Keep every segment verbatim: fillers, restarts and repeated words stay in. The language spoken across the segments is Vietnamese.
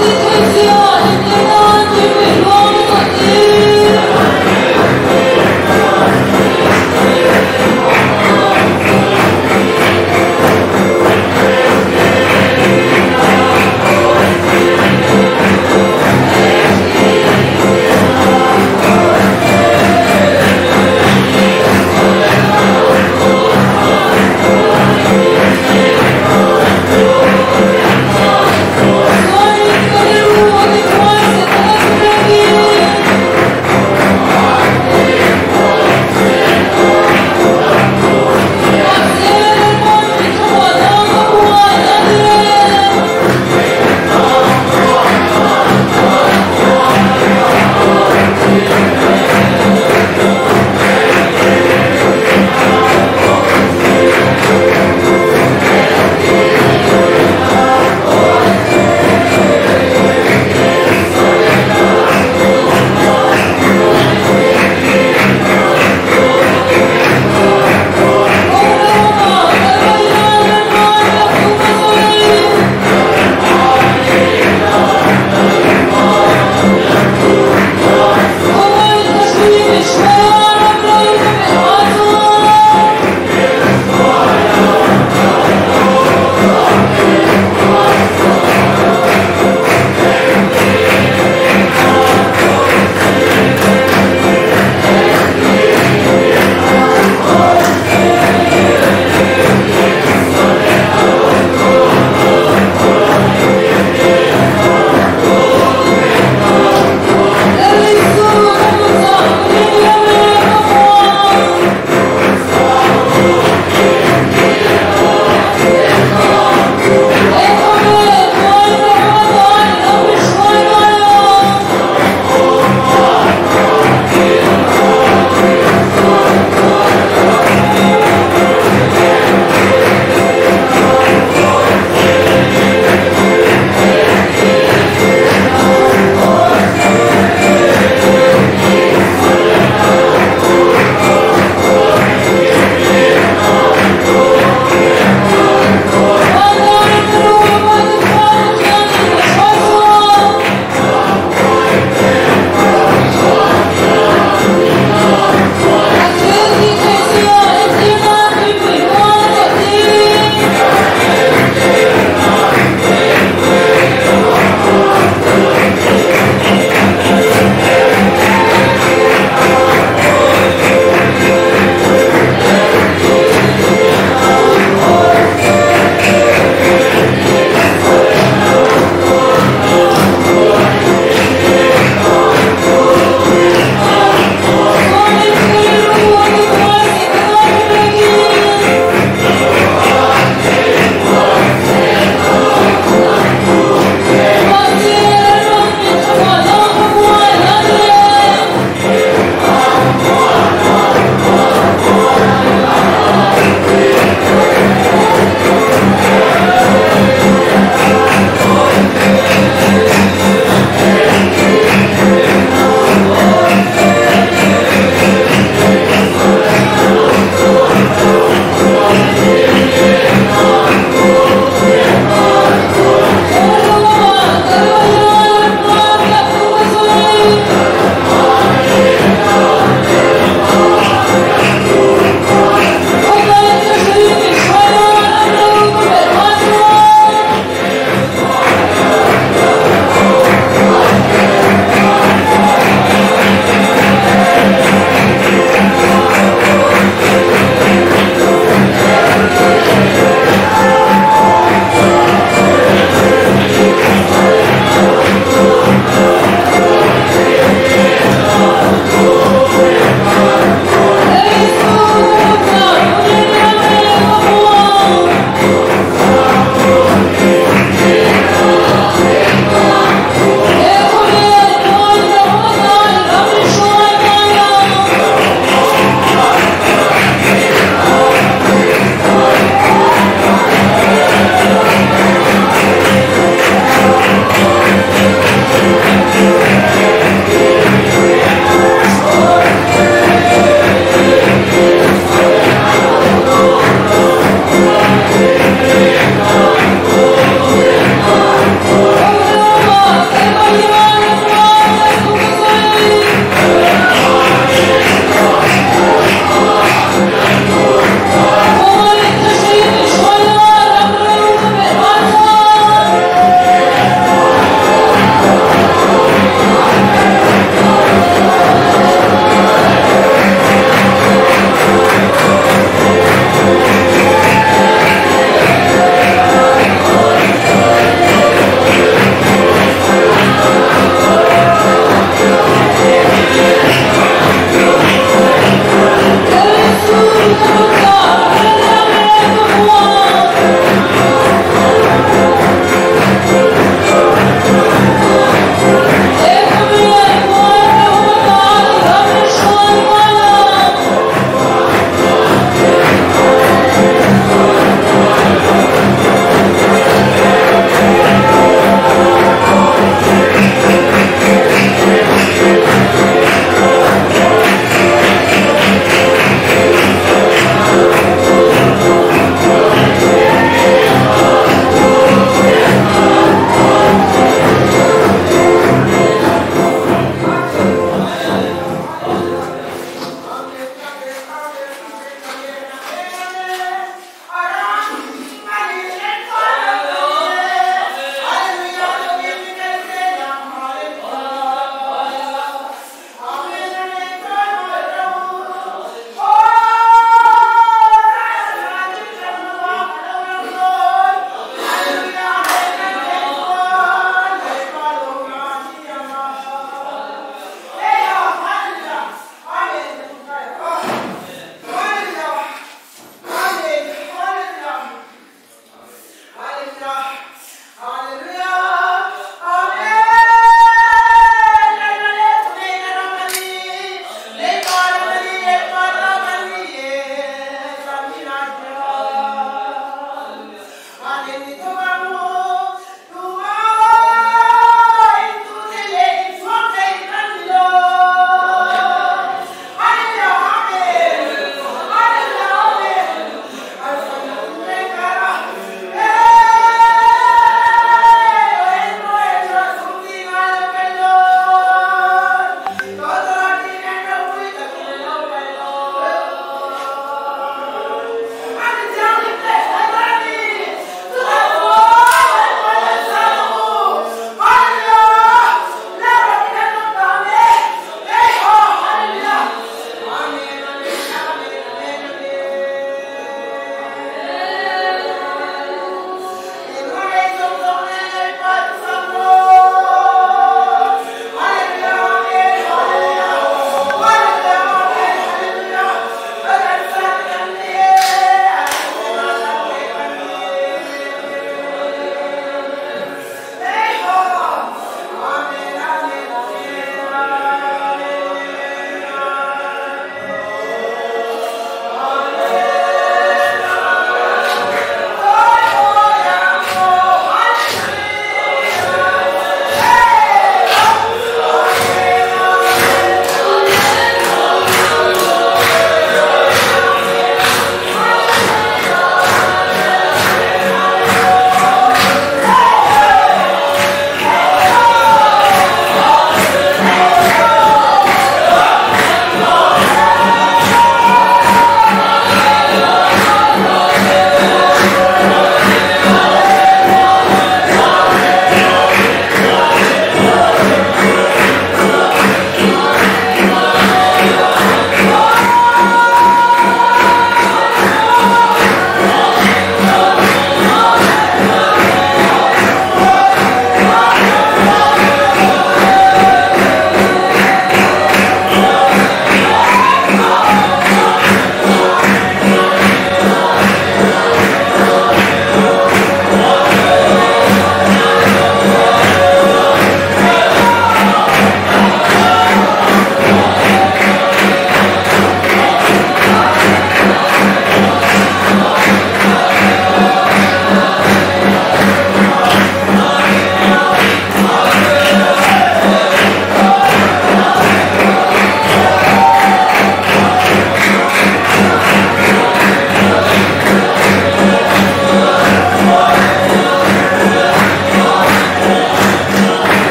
Hãy subscribe cho kênh Ghiền Mì Gõ để không bỏ lỡ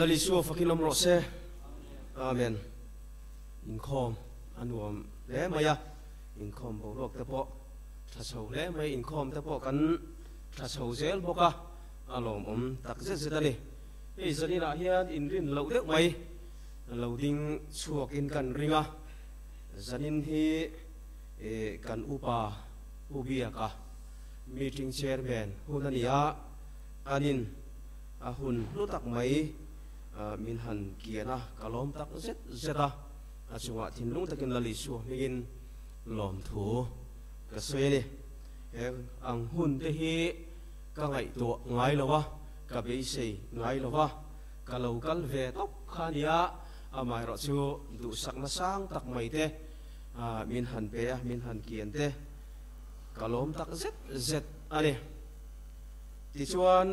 lali su fakinom rose amen in khom anuam le maya in khom bo lok te po tha chho le mai in khom te po kan tha chho zel boka alom om tak je je dani ei zani na hian in rin lo deuh mai lo ding chuak in kan ringa zanin hi e kan upa ubia ka meeting chairman hunania anin ahun lutak mai min han kiana kalom tak zet zeta achunga thinlung takin lali su migin lom thu ka soini ang hun te hi ka ngai to ngai lowa ka be sei ngai lowa ka lokal ve tok khania amai ro chu du sakna sang tak mai te min han pe min han kian te kalom tak zet zet ani ti chuan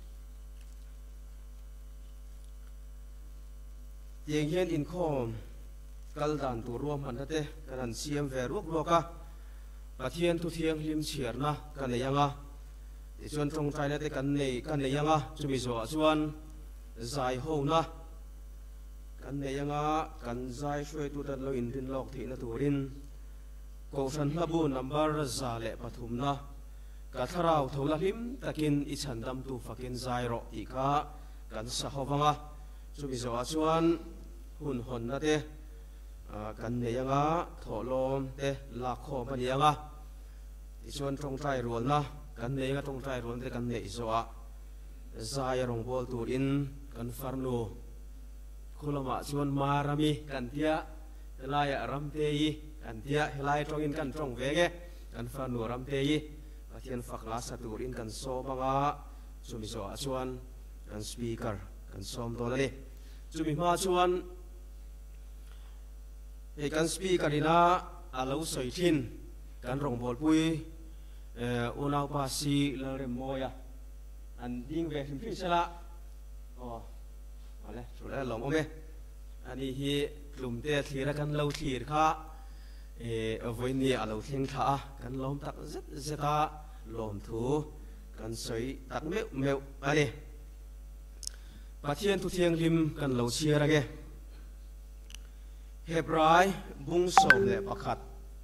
tiếng hiền in khom kal dan tu ruam han te kan siam ve ruak ruaka pathian tu thiang lim chirna kan yanga ti chuan trong trai na te kan nei kan nei yanga chumi zo chuan zai ho na kan nei yanga kan zai shwe tu dat lo in rin lok thi na turin ko san labu number za le pathum na ka tharau thola him takin i chandam tu fakin zai ro ti kha kan sa howanga chumi zo chuan hun hon na te kan nei anga tholom te la kho ma ni anga ti chuan trong trai rol na kan nei nga trong trai rol te kan nei zo a zai rong bol tur in kan farnu khulama chuan marami kan tia helaya ram te yi kan tia helai trong in kan trong vege kan farnu ram te yi pathian fakla sa tur in kan so banga chumi zo chuan kan speaker kan som to la ni chumi ma chuan e kan speaker ina alo soi thin kan rong bol pui e unau pa si la re moya an ding ve him phi sala o ale chula long ome ani hi tlum te thira kan lo thir kha e avoi ni alo thing tha kan lom tak zet zeta lom thu kan soi tak meu meu ani pathian tu thiang lim kan lo chia ra ge hebrai bung som le pakhat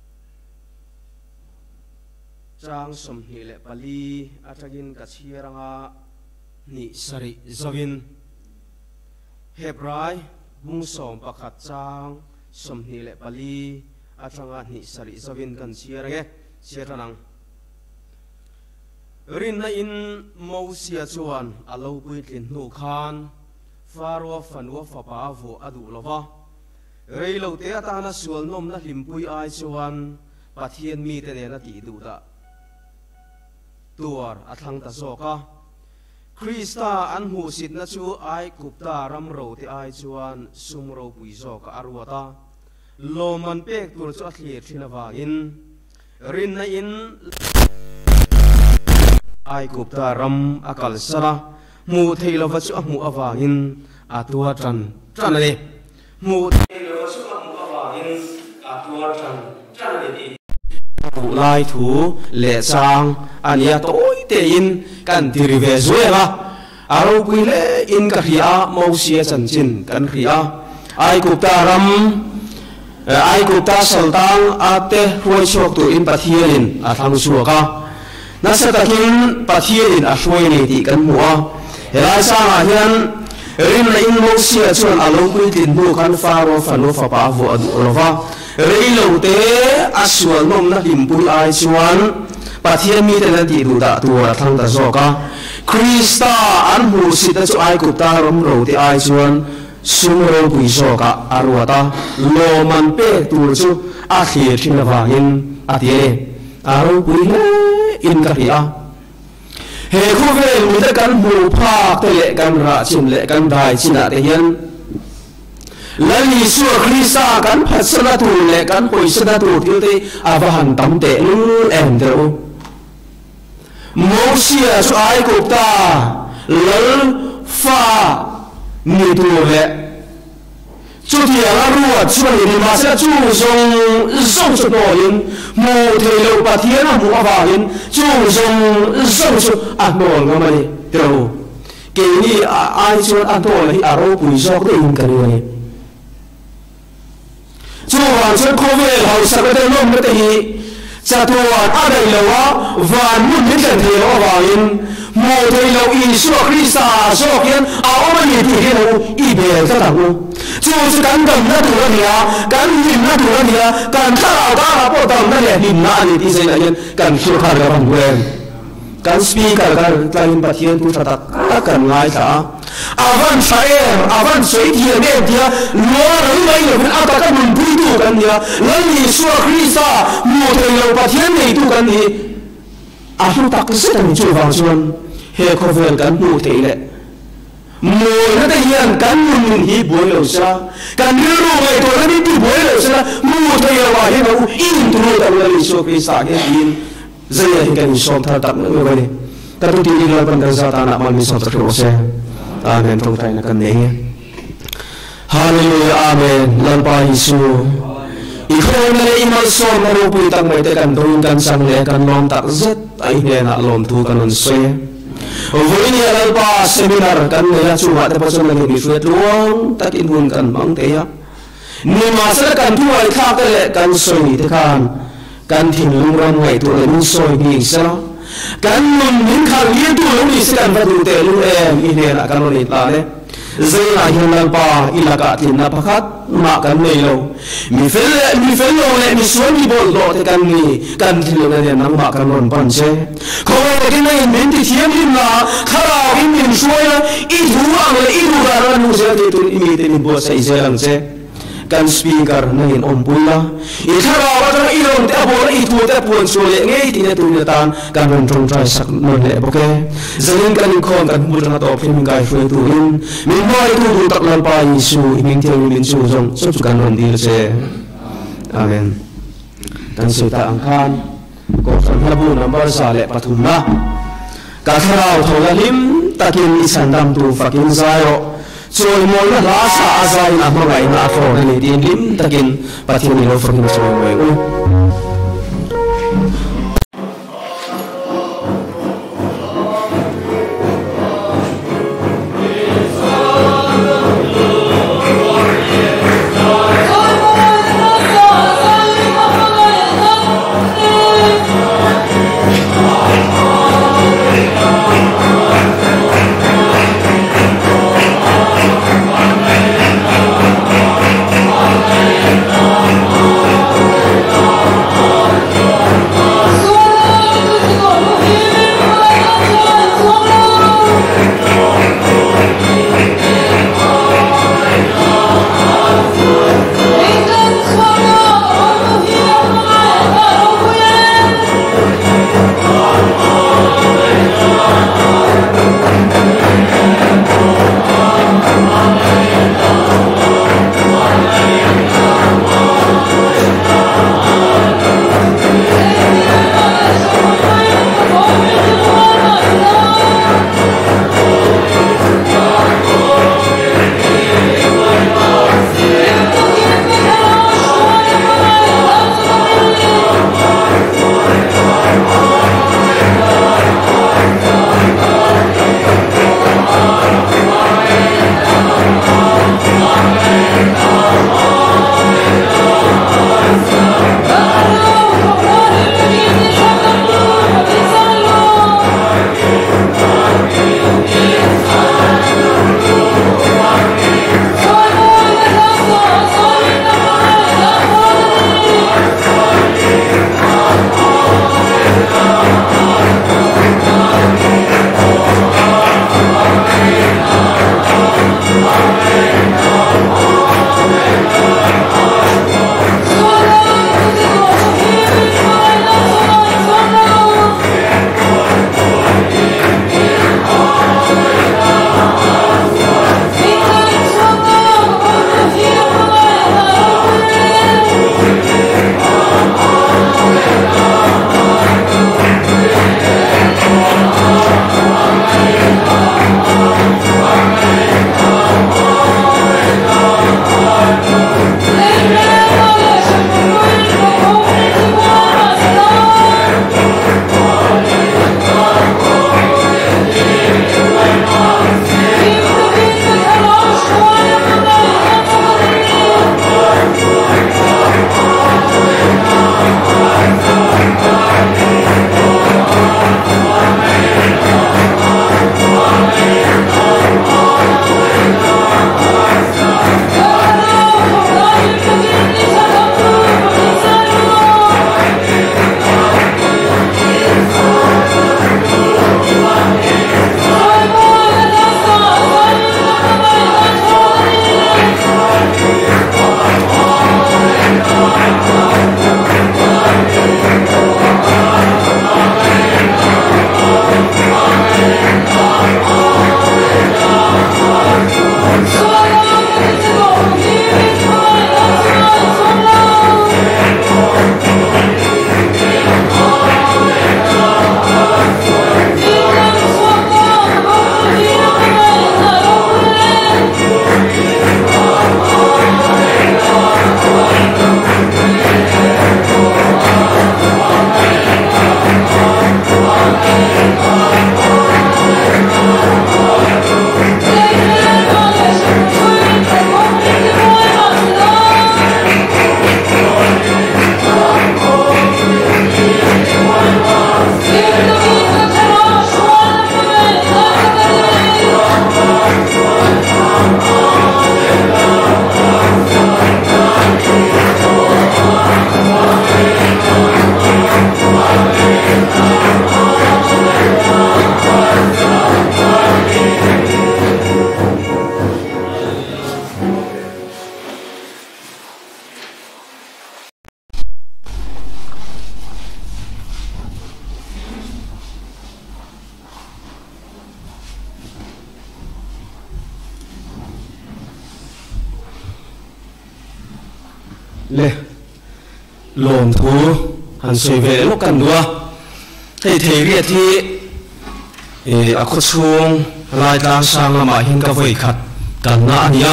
chang som hi le pali atagin ka chia ranga ni sari zawin hebrai bung som pakhat chang som hi le pali atanga ni sari zawin kan chia ra ge chia ranang rin na in mausia chuan alo pui tlin nu khan faro fanwa fapa vo adu lova reilo te atana sual nom na limpui ai chuan pathian mi te na ti du da tuar athang ta zoka krista an hu sit na chu ai kupta ram ro te ai chuan sum ro pui zoka arwata loman pek tur chu athli thina wangin rin na in ai kupta ram akal sara mu theilo va chu mu awangin atua tran tran ani mu theilo va chu mu awangin atua tran tran ani mu lai thu le chang ania toi te in kan tiri ve zuela aro pui le in ka ria mau sia chan chin kan ria ai kupta ram ai kupta saltang ate huai chok tu in pathianin athang suaka nasa takin pathian a hruai nei ti kan hmuh a helai sanga hian rin na in mo sia chuan alo pui tin nu kan faro fano fapa vo adu lova reilo te asual nom na limpui ai chuan pathian mi te na ti du da tu ra thang ta zoka krista an hu sita chu ai kupta rom ro te ai chuan sum ro pui zoka arwata lo man pe tur chu a khir thina wangin atie aro pui le in ka ria he khu ve mi ta kan mu phak te le kan ra chin le kan dai china te hian lali su krista kan phasana tu le kan poisana tu til te awahan tam te lu em de o mosia su ai ko ta lal fa ni tu le chu ti la ruwa chu ni ma sa chu song song su no yin mu the lo pa thian mu awa yin chu song song su a no nga ma ni tro cái ni ai cho anh tôi là ở đâu bùi gió cái in cái này chú hoàng cho cô về hậu sắc cái tên nôm cái gì cha tôi ở đây là và muốn đến gần thì nó vào in một thầy lâu y số Krista số kiến áo mà nhìn thì cái đâu y bề cái thằng chú chú cắn cầm nó thủ nó nhá cắn nhìn nó thủ nó nhá cắn thao ta là bộ tầm nó để nhìn nó anh thì xây lại nhân cắn khiêu khát cái bằng quen cắn speaker cái tay bắt hiền tu thật tất cả ngay cả avan sai avan soi thiền em thiền lo rồi mấy người bên áo ta cái mình vui tu cái nhá lấy y số Krista một thầy lâu bắt hiền này tu cái gì à chúng ta cứ rất là chú vào chuan he khó về cắn mù thế lệ mùi nó thể hiện cắn mù hi bối lâu xa cắn đưa rô ngày tôi nó đi tu bối lâu xa mù thế là vào hi nó in tu rô tao là lý số Krista cái in dây là hình cảnh xóm thả tặng nữa vậy này ta tu tiên là bằng ra ta nạp mình xóm thật khổ xe amen trong tay là cần đấy hallelujah amen lan pa Giêsu ikho na imal som na ro pui tang mai te kan dong kan sang le kan lom tak zet ai ne na lom thu kan on se voi ni al pa seminar kan ne chu wa te pa som le ni fuet luang tak in hun kan mang te ya ni ma sa kan thu ai kha ka le kan soi ni te khan kan thin lung ram ngai tu le ni soi ni sa kan nun nin khang yen tu lo ni se kan va du te lu em i ne na kan on ni ta le zai la hian al pa ilaka tin na pakhat ma kan nei lo mi fel mi fel lo le mi suan mi bol do te kan ni kan thil na ne nang ma kan ron pan che ko le ke nei min ti thiam lim na khara in min suai i hu ang le i ru ra ran mu se te tu i mi te ni bo sai se lang che kan speaker na in on pulla i khara wa ta i ron te abo i tu te pon so le ngei ti ne tu ne tan kan ron trong trai sak non le boke zain kan khon kan mu na to phim gai fue tu in min moi tu tu tak lan pa Yesu min thiang min su jong so chu kan ron dir che amen tan se ta ang khan ko san habu number sa le pathum na ka tharau thola lim takin isan dam tu fakin zayo rồi mỗi lần lá xả dài là một ngày là phổ này đi lim takin pathin ni lo fakin rồi mọi người Oh lom thu han soi ve lo kan dua hei thei ria thi e a kho chung lai tang sang lama hin ka voi khat kan na ania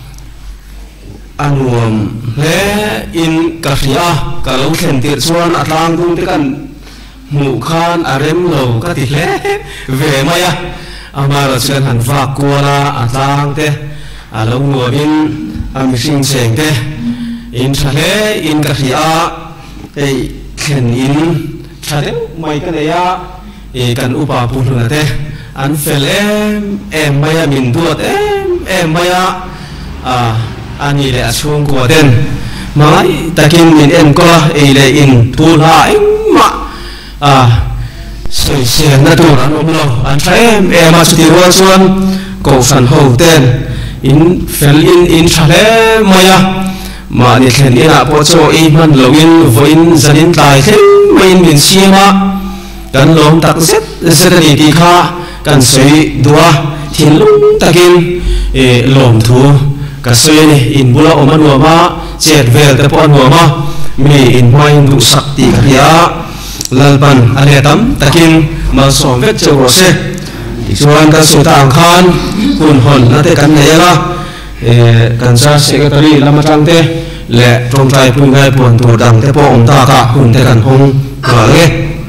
anuam le in ka ria ka lo khen tir chuan atlang dung te kan mu khan arem lo ka ti hle ve maya amara chuan han va kuala atlang te alo nuamin am sing seng te in thale in ka ria ei khen in thale mai ka ya e kan upa puluna te an fel em em maya min duat em em maya a ani le achung ko den mai takin min en ko e le in tu la em ma a sei sian na tu ran om lo an em em a chuti ro chuan ko san ho ten in fel in in thale maya ma ni thlen ina po cho e man lo in voin zanin tai the main min siama kan lom tak set setani ti kha kan soi dua thin lung takin e lom thu ka soi ni in bula omanwa ma chet vel te pon ma mi in main du sakti kharia lalban aletam takin mal som vet chewo se ti chuan kan su tang khan kun hon na te kan nela e kan sa secretary lama tang te le trong tai pung ngai pon tur dang te po om ta ka hun te kan hong ma le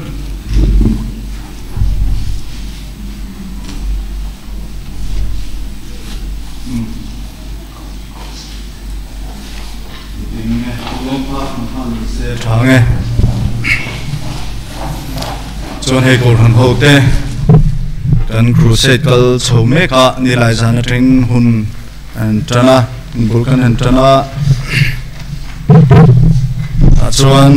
thang chuan hei kol han ho te kan crusade kal chome ka ni lai zana tring hun an tana bul kan han tana a chuan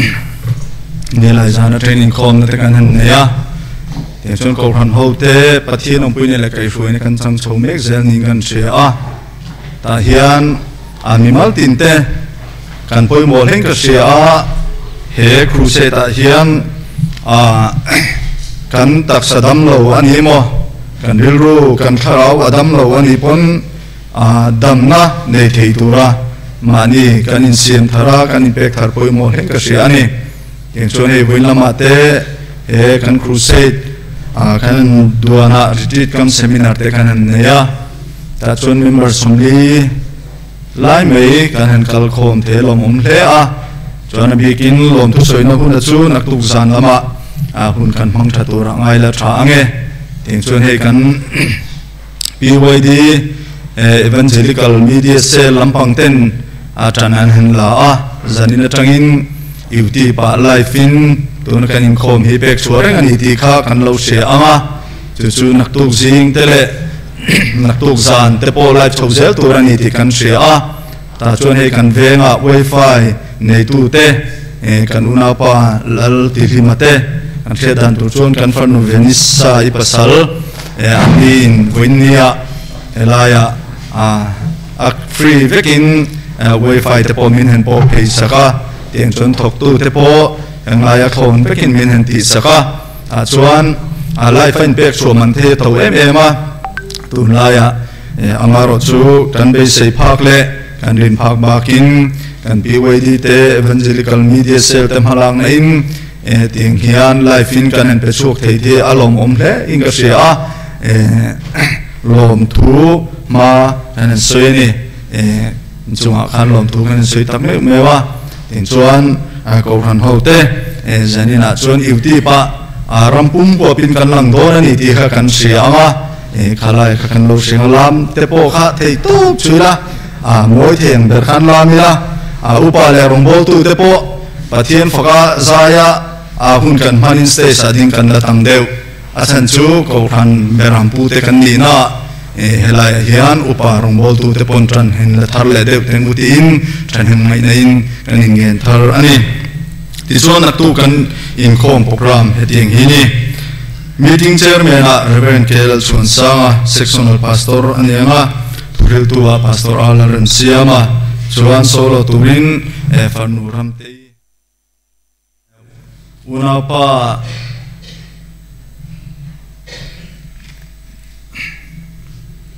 ni lai zana training khom na te kan han ne ya te chuan kol han ho te pathian ong pui ne la kai hrui ne kan chang chome zel ning kan ria a ta hian an mi mal tin te kan poi mol heng ka ria a he crusade a hian a kan tak sadam lo ani mo kan rilru kan kharau adam lo ani pon a dam na nei thei tura mani kan in siam thara kan in pek thar poi mol heng ka ria ani eng chon hei voin lama te he kan crusade a kan duana retreat kam seminar te kan ne ya ta chon members somli lai mei kan han kal khom the lom om hle a chuan a bikin lom thu soi na hun chu nak tuk zan lama a hun kan mang tha tur angai la tha ange ting chuan hei kan P Y D evangelical media cell lampang ten a tanan hen la a zanin atangin iuti pa life in tun kan in khom hi pek chuareng ani ti kha kan lo she anga chu chu nak tuk jing tele nak tuk zan te po life chhozel tur ani ti kan she a ta chuan hei kan venga wifi nei tu te kan una pa lal ti rimate kan the dan tu chuan kan farnu venissa i pasal anin voinia elaya a a free vekin wifi te po min hen po pei saka tiang chuan thok tu te po anglaya khon vekin min hen ti saka a chuan a life in pek chu man the tho em em a tun laya amaro chu kan be sei phak le kan rin phak bakin kan P Y D te evangelical media cell te halang na in e ting hian life in kan en pe chuk thei the alom om hle in ka sia a e lom thu ma kan en soi ni e chunga khan lom thu kan soi tak me me wa tin chuan a ko ran ho te e zanina chuan iuti pa a rampum po pin kan lang do na ni ti kha kan sia anga e khalai kha kan lo sing lam te po kha thei tu chula a moi theng ber khan lam ya a upa le rong bol tu te po pathian foka zaya a hun kan manin stay sa ding kan la tang deu a chan chu ko ran beram pu te kan ni na e helai hian upa rong bol tu te pon tran hen la thar le deu ten uti in tran hen mai na in kan in gen thar ani ti chuan na tu kan in khom program heting hi ni meeting chairman a Reverend K L Chuan Sanga sectional pastor anianga turil tua pastor Alaran Siama chuan solo turin e farnuram te una pa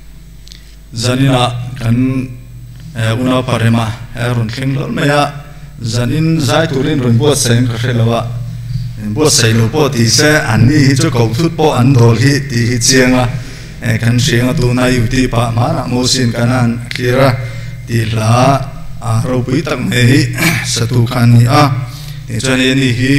zanina kan una parema erun thleng lol maya zanin zai turin run buat seng khelawa buat sei lo po ti se an ni hi chu ko thut po an dol hi ti hi chianga e kan rianga tu na yu ti pa ma na mo sin kanan kira ti la a ro pui tak me hi satu khan ni a e chuan ni hi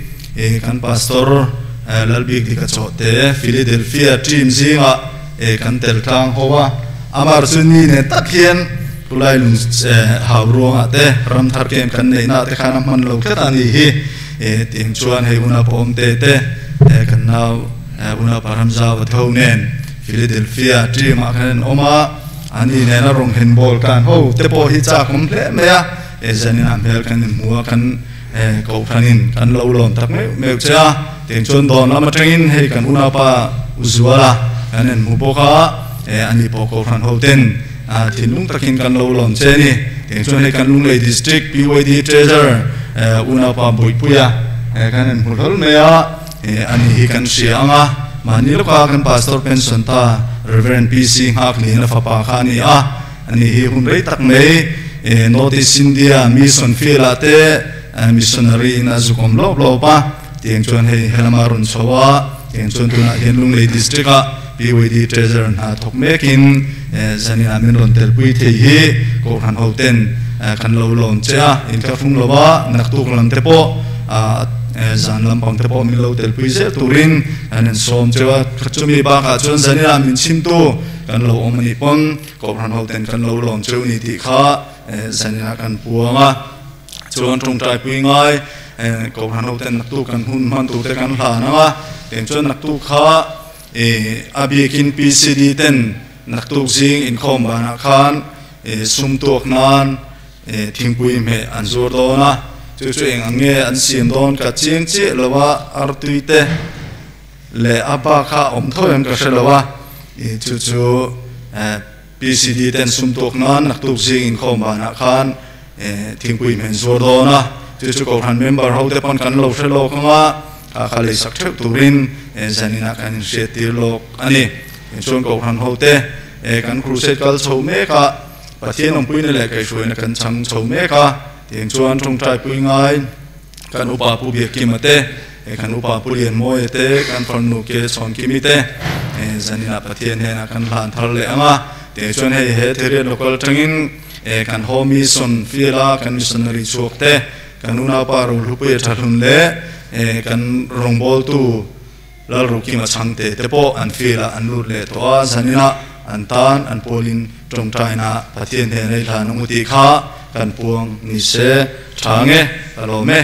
e kan pastor lalbik di ka chote Philadelphia team zinga e kan tel thang howa amar chuni ne takhian tulai lung hawruanga te ram thar kem kan nei na te khana man lo khat ani hi e ting chuan hei una pom te te e kan nau una param zawa thonen Philadelphia team a kan oma ani ne na rong hen bol kan ho te po hi cha kom hle me ya e zanin am hel kan muwa kan e ko thanin kan lo lom tak me me cha ting chuan don lama tengin hei kan una pa uzuala kanen mu boka e ani po ko than ho ten a thinlung takin kan lo lom che ni ting chuan hei kan lung lei district P Y D treasurer una pa boipuya kanen mulhol me ya e ani hi kan sianga mani lo ka kan pastor pension ta Reverend P C hak ni na fa pa khani a ani hi hun rei tak me e notice India mission field ate missionary in azukom lo lo pa tiang chuan hei helamarun chowa tiang chuan tuna hian lunglei district a P Y D treasurer na thok mekin zani amin ron tel pui thei hi ko han hoten kan lo lom cha in ka phung lowa naktuk lam te po a zan lampang te po min lo tel pui se turin anen som chewa khachumi ba ka chuan zani amin chimtu kan lo omani pon ko han hoten kan lo lom cheu ni ti kha zani na kan puanga chuan trong trai pui ngai ko han hoten naktu kan hun man tu te kan hla na ten chuan naktu kha e abikin P C D ten naktu jing in khom ba na khan e sum tok nan e thingpui me an zur do na chu chu eng ange an sim don ka chiang che lawa artuite le apa kha om thoem ka shelawa e chu chu P C D ten sum tok nan naktu jing in khom ba na khan e thingpui men zur do na chu chu ko han member ho te pon kan lo shelo khanga a khali sak thep turin e zanina kan she tir lok ani chuan ko han ho te e kan crusade kal chho me ka pathian om puina le kai shuina kan chang chho me ka tiang chuan thong trai pui ngai kan upa pu bia kimate e kan upa pu lian moi te kan phanu ke chon kimite e zanina pathian hena kan hlan thar le anga te chuan hei he therian local tangin e kan homi son fiela kan missionary chuak te kan una pa ro lupe tharun le e kan rongbol tu lal ruki ma changte te po an fiela an lut le to a zanina an tan an polin trong taina pathian he nei thlan muti kha kan puang ni se thange alo me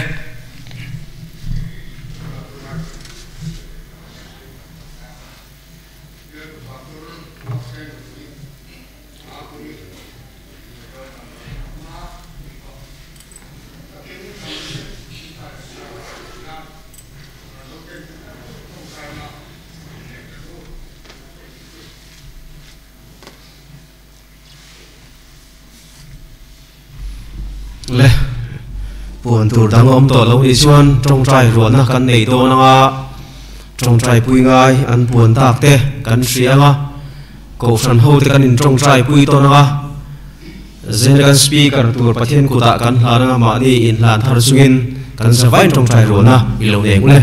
le buồn tur đang ôm tổ lâu đi xuân trong trai ruộng na căn này to na trong trai pui ngai ăn buồn tạc te căn xia nga cổ san hô te căn in trong trai pui to na zen căn speaker tur pathian ku ta kan hla na ma ni in hlan thar sungin kan savai trong trai ruộng na ilo ne ngule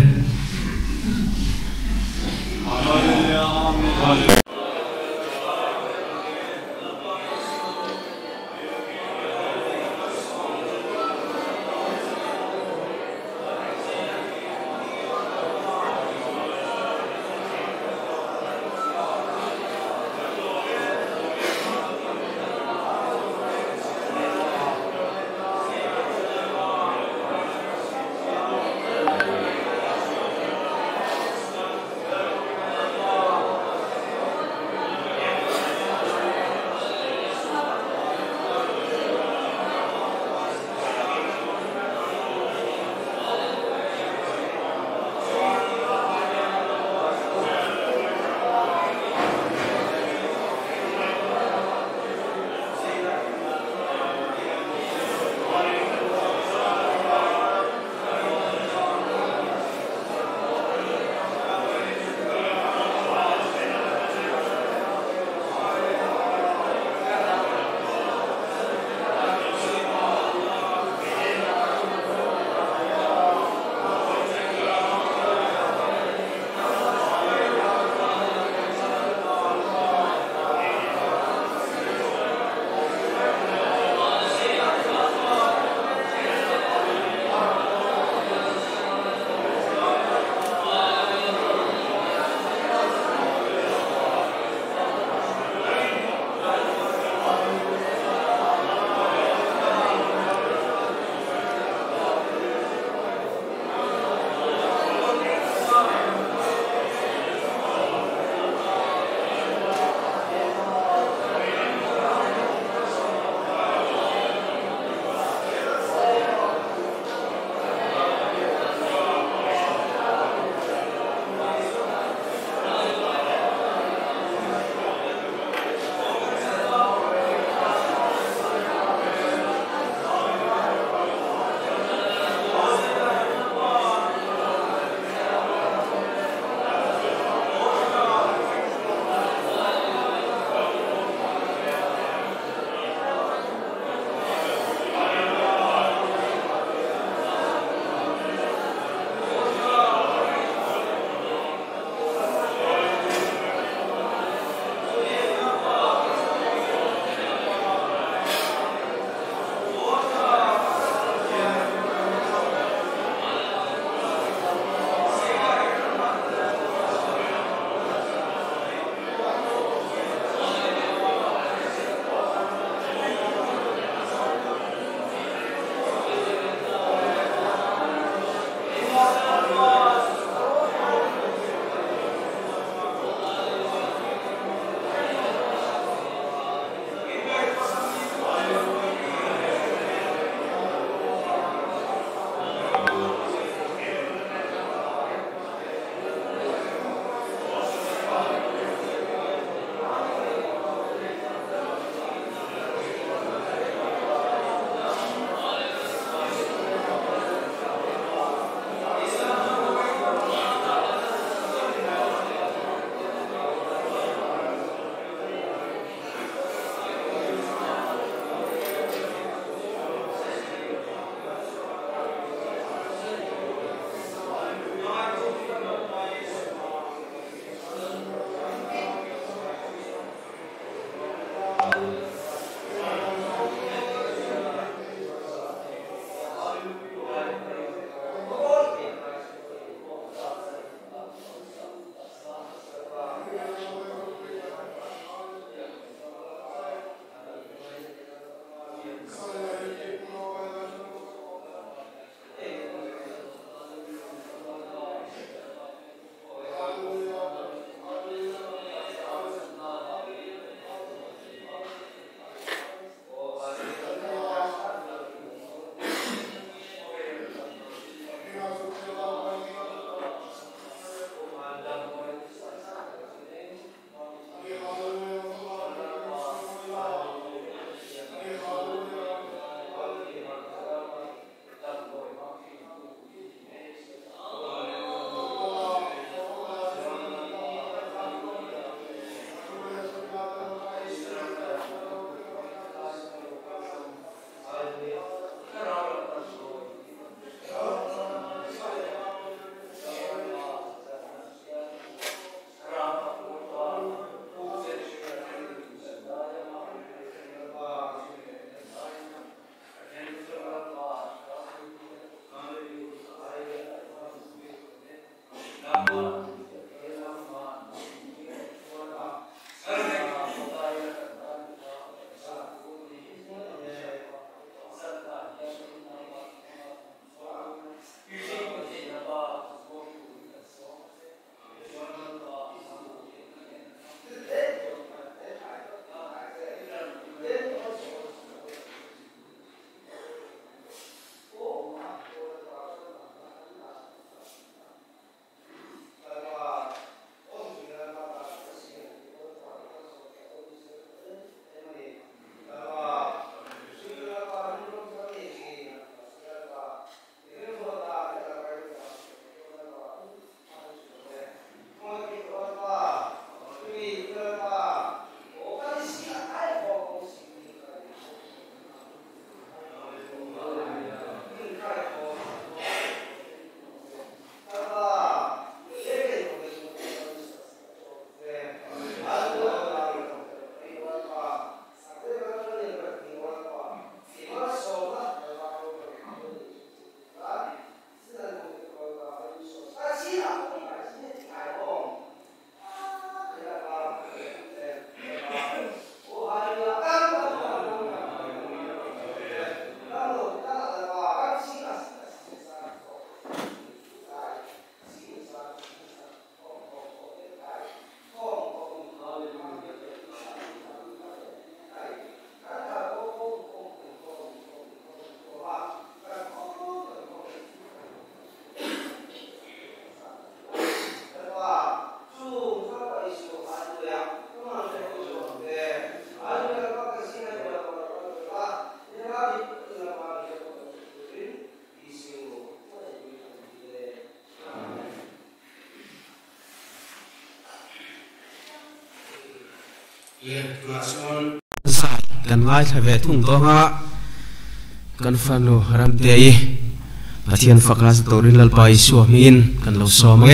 sai kan ngai thave thung to nga kan fanu ram te i pathian faklas torin lalpai su min kan lo so mange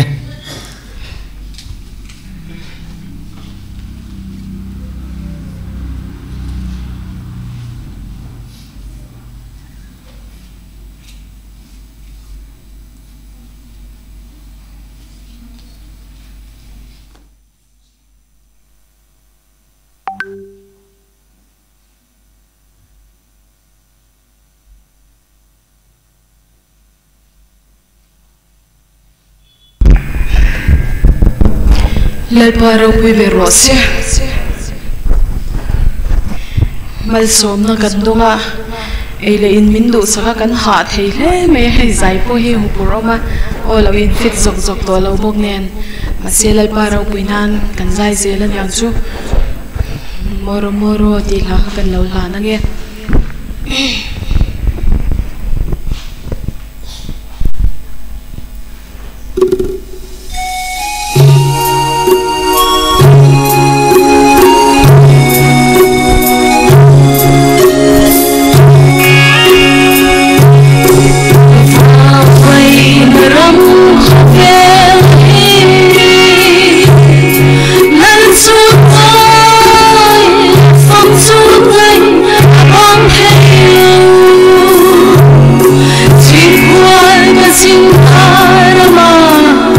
lalparo pui berose mal som na gandunga ele in mindu saka kan ha thei hle me hei zai po hi hu puroma ola in fit zok zok to lo bok nen ma se lalparo pui nan kan zai zelan yang chu moro moro ti la kan lo la na nge Hãy subscribe cho kênh Ghiền Mì Gõ để không bỏ lỡ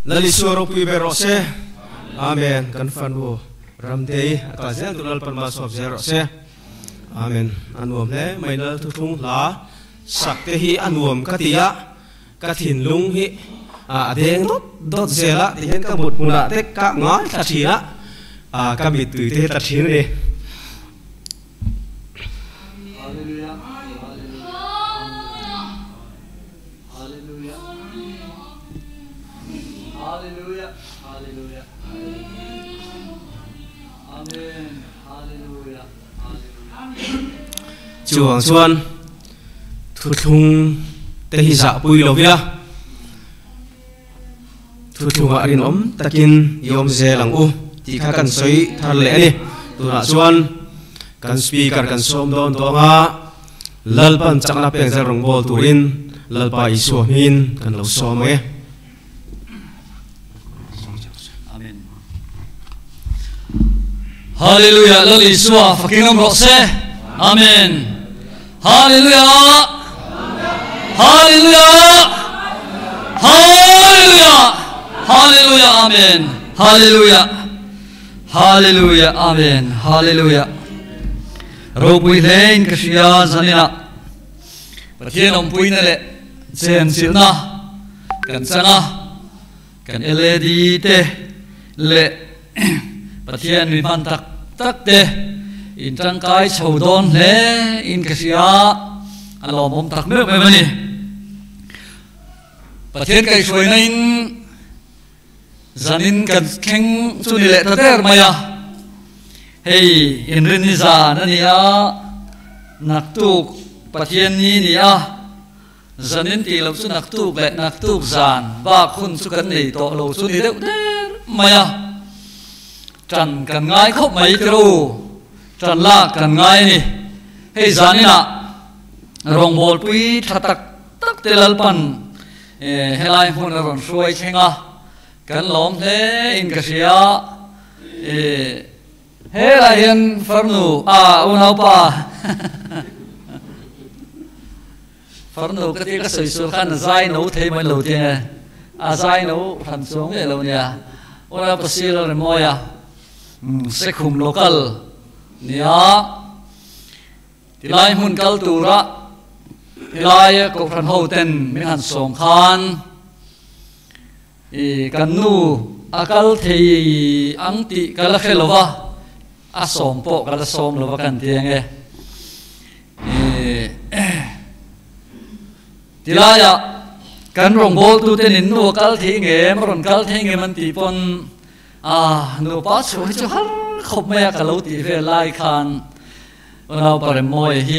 lali suaro pi bero se amen kan fan wo ram dei ka zen tulal pan ma sob zero se amen anuam le mai na thu thung la sak te hi anuam ka tia ka thin lung hi a deng dot dot zela ti hen ka mut mula te ka ngai ta thina a ka mi tu te ta thin ni chuang chuan thu thung te hi za pui lovia thu thung a rin om takin yom ze lang u ti kha kan soi thar le ani tuna chuan kan speaker kan som don to nga lalpan chakna peng za rong bol turin lalpa isu min kan lo som e amen hallelujah lal isu faking ro se amen hallelujah hallelujah hallelujah hallelujah amen hallelujah hallelujah amen hallelujah robui lein kashia zanina pathian om puina le chen silna kan changa kan led te le pathian mi man tak tak te in trang kai chầu don le in kashia alo mom tak me me mani pathian kai shoi na in zanin kan kheng chu ni le ta ter maya hey in rin ni za na ni a nak tuk pathian ni ni a zanin ti lo chu nak tuk le nak tuk zan ba khun chu kan nei to lo chu ni deuh der maya chan kan ngai khop mai tru chan la kan ngai ni hey zanina rong bol pui thatak tak telal pan helai hun ron suai chenga kan lom the in kasia helai hian farnu a unau pa farnu ka ti ka soi sur khan zai no thei mai lo te a zai no phan song le lo nia ora pasir re moya sekhum local nia tilai hun kal tura tilai ko phan ho ten min han song khan e kanu akal thei ang ti kala khelova a som po kala som lova kan tiang e tilaya kan rong bol tu ten in nu kal thi nge maron kal thi nge man ti pon a nu pa chu chu har khop me ka lo ti ve lai khan nào bà mồi hi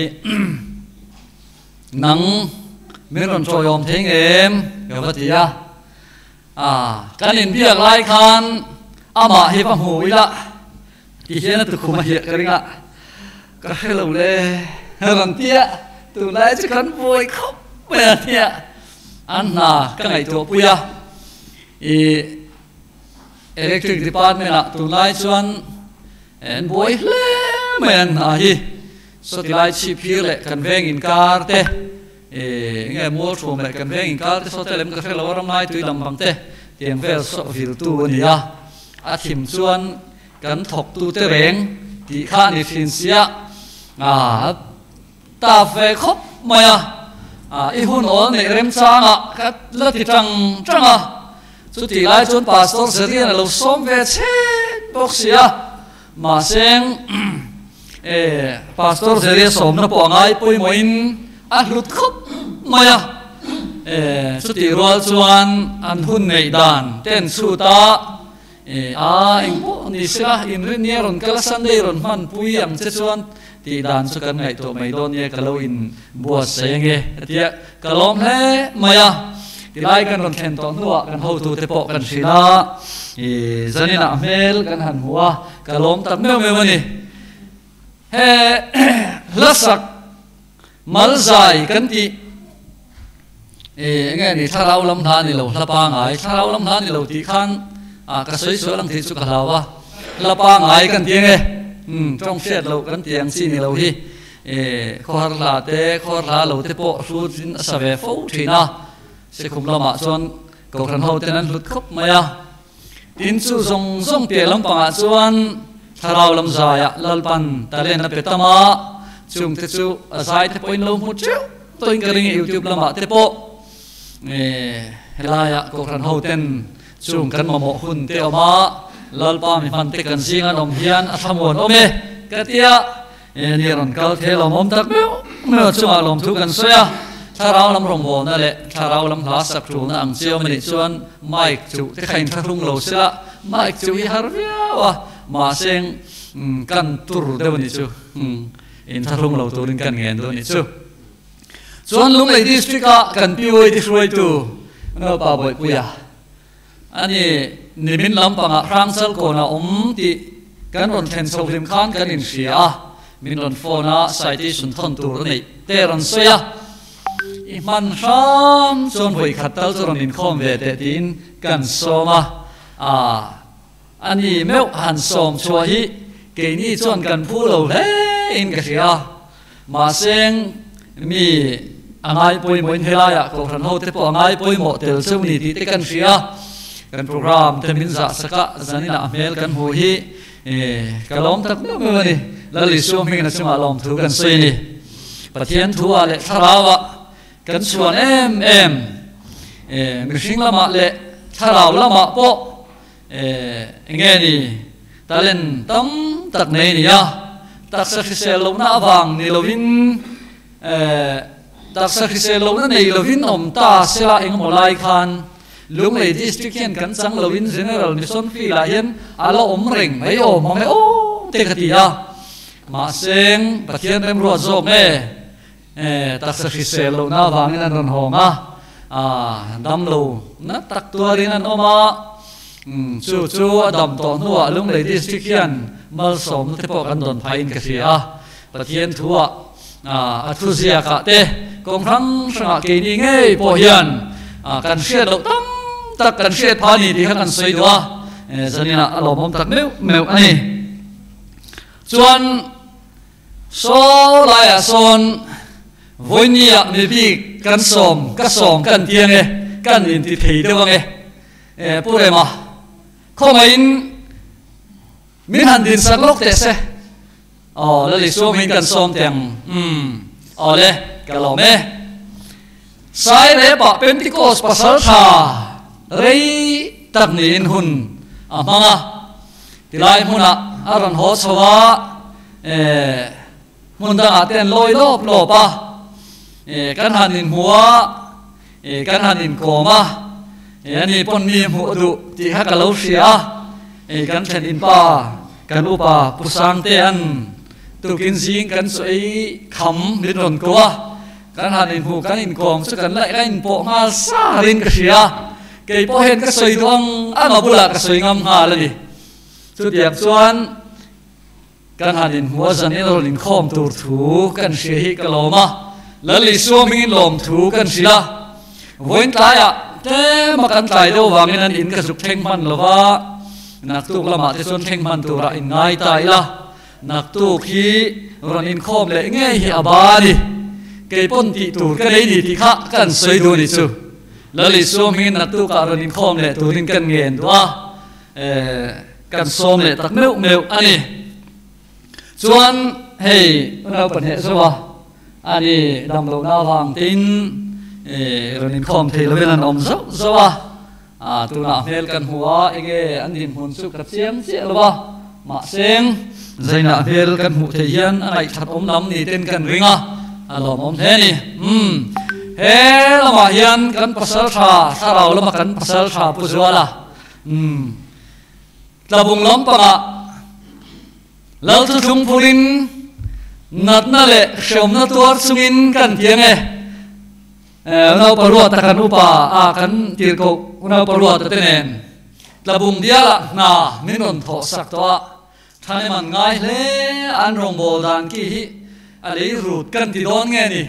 nắng miếng còn trôi om thế em hiểu vậy thì à à cái nền việc lai khan à mà hi phạm hủi la thì hiện là từ khung mà hiện cái đấy ạ cái lâu lê làm tia từ lại chỉ cần vui khóc bè tia ăn nà cái ngày thuộc bùi à electric department ạ từ lại chuan en vui lê men à hi so tilai chi phir le kan veng in kar te e nge mo thum le kan veng in kar te so te lem ka fel waram nai tui lam bang te tiang vel so vir tu ni ya a thim chuan kan thok tu te reng ti kha ni thin sia a ta ve khop maya a i hun ol ne rem changa ka la ti tang changa chu tilai chun pastor serian lo som ve che boxia ma seng eh pastor seria som na po ngai poi moin a hlut khop maya eh chuti rol chuan an hun nei dan ten chu ta eh a eng po ni sila in rin ne ron kala sunday ron man pui ang che chuan ti dan chu kan ngai to mai don ye kalo in bua senge tia kalom he maya ti lai kan ron thlen to nuwa kan ho tu te po kan sila eh zanina mel kan han huwa kalom tak me me mani he lasak malzai kan ti e nge ni tharau lam tha ni lo hlapa ngai tharau lam tha ni lo ti khan a ka soi so lang thi chu ka lawa hlapa ngai kan ti nge hm trong set lo kan tiang si ni lo hi e khor la te khor la lo te po su jin sa ve fo thina se khum lama chon cầu thần hậu tên anh lụt khóc mày à tin chu zong zong tia lam panga chuan tharau lam zaya lalpan talen na petama chung te chu azai te point lo mu chu toin ka ring YouTube lama te po e helaya ko ran hoten chung kan mamo hun te oma lalpa mi man te kan singa nom hian a thamon ome katia e ni ron kal thelo mom tak meu meu chunga lom thu kan soya tharau lam rong bo na le tharau lam hla sak thu na ang chiao mani chuan mic chu te khain tharung lo sila mic chu hi har via wa ma seng kan tur de ni chu in tharung lo turin kan ngen do ni chu chuan lung lei district a kan pioi ti hroi tu no pa boi puya ani nimin lampanga rangsal ko na om ti kan ron thlen so lim khan kan in ria min ron phona citation thon tur nei te ron soya i man ram chon voi khatal chuan in khom ve te tin kan soma a ani meu han som chua hi ke ni chuan kan phu lo le in ka ria ma seng mi angai poi moin helaya ko ran ho te po angai poi mo tel chu ni ti te kan ria kan program te min za saka zanina amel kan ho hi e kalom tak no me ni lali suam mi na chuma lom thu kan sei ni pathian thua le tharawa kan chuan em em e mi hring lama le tharau lama po e nge ni talen tam tak nei ni ya tak sa khisel lo na awang ni lovin e tak sa khisel lo na nei lovin om ta sela eng molai khan lung lei district hian kan chang lovin general mission fi la hian alo om reng mai om mai o te khatia ma seng pathian rem ro zo me e tak sa khisel lo na awang in ron honga a dam lo na tak tuarin an oma chu chu adam to nuwa lung lei district hian mal som te po kan don phain ka ria pathian thua a athu zia ka te kong rang sanga ke ni nge po hian a kan hriat lo tam tak kan hriat phani ti kan sei doa e zanina alom om tak meu meu ani chuan so lai a son voinia me bi kan som ka som kan tiang e kan in ti thei dewang e e purema khomain min han din sak lok te se o la li so min kan som tiang um o le kalome sai le pa pentecost pasal tha rei tak ni in hun amanga tilai huna aron ho chawa e mun da aten loi lop lopa e kan hanin huwa e kan hanin koma e ani pon mi mu du ti ha ka lo sia e kan thlen in pa kan upa pusang te an tu kin sing kan soi kham min ron kwa kan hanin hu kan in kom chu kan lai kan po nga sa rin ka sia ke po hen ka soi duang ama bula ka soi ngam ha la ni chu tiap chuan kan hanin huwa zan in ron in khom tur thu kan sia hi ka loma lali so min lom thu kan sia voin taya te makan tai do wangin an in ka zuk theng man lova nak tu lama te chon theng man tu ra in ngai tai la nak tu khi ron in khom le nge hi abani ke pon ti tur ka nei ni ti kha kan soi du ni chu lali so min nak tu ka ron in khom le turin kan ngen doa e kan som le tak meu meu ani chuan hei na pan he so wa ani dam lo na wang tin e ron in khom thei lo velan om zo zo wa a tu na mel kan huwa enge an din hun su kap chiang che lo wa ma seng zaina mel kan hu thei hian angai that om nam ni ten kan ringa alom om the ni um he lama hian kan pasal tha sarau lama kan pasal tha pu zwala um tlabung lom panga lal thu thung phurin nat na le shom na tuar sungin kan tiang e unau parua takan upa a kan tirko unau parua tatenen tlabung diala na minon tho sak toa thane man ngai le an rong bol dan ki hi ali rut kan ti don nge ni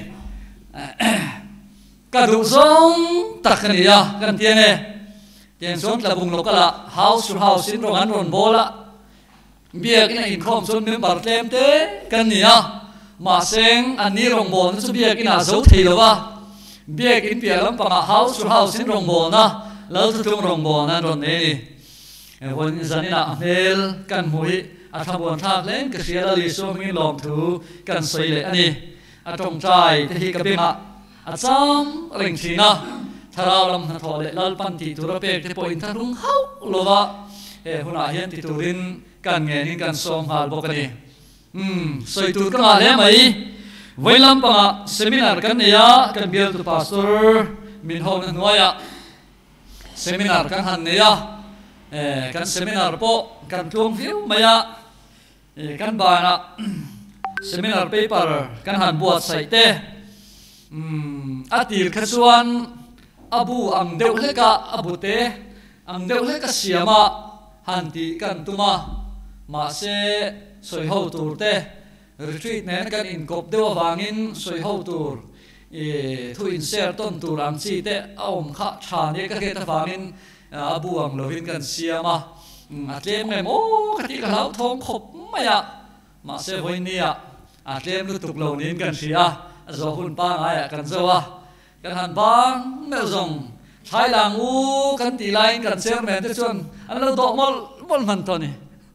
ka du song takania kan tiang e tiang song tlabung lokala house to house in rong an ron bola biak ina in khom son mem bar tlem te kan nia ma seng ani rong bol chu biak ina zo thei lowa biak in pia lam panga house to house in rong bol na lâu thu tung rồng bò nan rồng nàyวันจันทร์น่ะเมลกันหวยอาทำบนทางเล่นกระเสียละลิส่วนมีลมถูกันสวยเลยอันนี้อาตรงใจที่กระเบื้องอาจำริงทีนะถ้าเราลำทอเลยลัลปันติตุระเปกที่ปอยน์ทารุงเฮาโลวะเออหุ่นอาเฮียนติตุรินกันเงินกันส่งหาลบอกนี่อืมสวยตุกันมาแล้วไหมวันลำปะเซมินาร์กันเนี่ยกันเบียร์ตุพาสเตอร์มินฮาวนันวายะเซมินาร์กันหันเนี่ยกันเซมินาร์โปกันทวงฟิวมายะกันบานะเซมินาร์เปเปอร์กันหันบวชใส่เตะอาทิตย์ขจวนอาบูอังเดวเลกะอาบูเตอังเดวเลกะเสียมาหันตีกันตุมามาเสสวยหูตูร์เตรีทรีตเนี่ยกันอินกบเดววางินสวยหูตูร์ทุอินเซอร์ต้นตูรังซีเตเอาอมข้าชาเนี่ยก็เกิดวางินอาบูอังโลวินกันเสียมาอาเจมเมโมกติกะเราทองขบไม่อะมาเสวันนี้อะอาเจมลุตุกโลนินกันเสียโซหุ่นป้าไงกันเจ้ากันหันบางเมื่อส่งใช้หลังอูกันตีไลน์กันเซลแมนที่ชวนอันเราดอกมอลมอลมันตอนนี้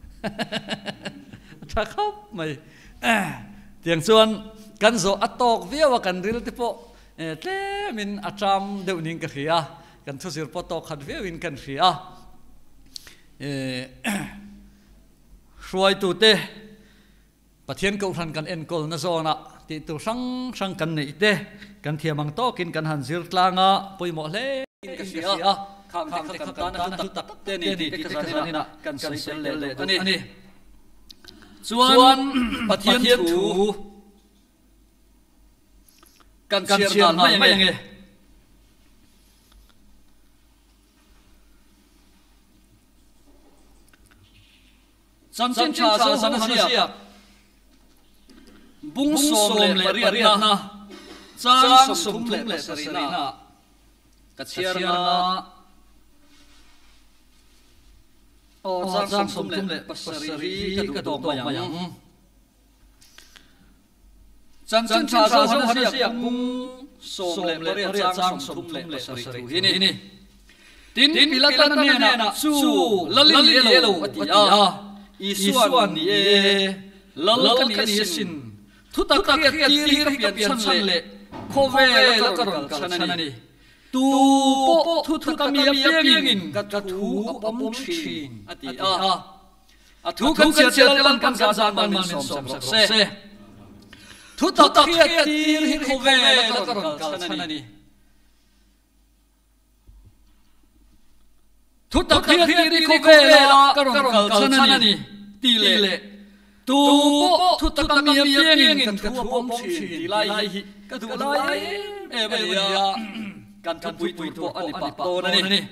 ถ้าเขาไม่เตียงชวนกันโซอัตตอกเวียว่ากันริลติโปเต้มินอาจามเดี๋ยวนี้กันเสียกันทุสิรปตอกขัดเวียวินกันเสียช่วยตัวเต้ประเทศกูทันกันเอ็นกอลน่าโซนะติดตัวสังสังกันนี่เต้กันเทียมังโตกินกันหันซิลตลางอ่ะปุยหมดเลยกันเสียข้ามข้ามข้ามกันนั่นตุตักเต้นี่นี่ที่กันนี่นะกันใส่เสลเลยอันนี้อันนี้ส่วนประเทศถูกันกันเชียร์ไม่ยังไงสันสันชาสันเสียบุ้งสมเลยเรียนนะจางสมทุมเลยสรีนะกัจเชียร์นะโอ้จางสมทุมเลยปัสรีกระดกมาอย่างสันสันชาสันเสียบุ้งสมเลยเรียนจางสมทุมเลยปัสรีนี่นี่ตินพิลาตันเนี่ยนะสู้ละลิเลโลอติยาอีส่วนนี้ละลกันนี้สินทุตักเกียรติที่เปลี่ยนชั้นเละโคเวลกระกันชั้นนี้ตูโปทุตักมีเปียงินกัดทูปมชินอติอาทุกันเสียเสียลันกันการสร้างมันมันสมศักดิ์เสทุตักเกียรติที่โคเวลกระกันชั้นนี้ทุตักเกียรติที่โคเวลกระกันชั้นนี้ตีเละตูโปทุตักมีเปียงินกันทูปมชินตีไลกันทูไลเอเบลียกันทุบุยตุยตัวอันนี้ปะโตนั่นนี่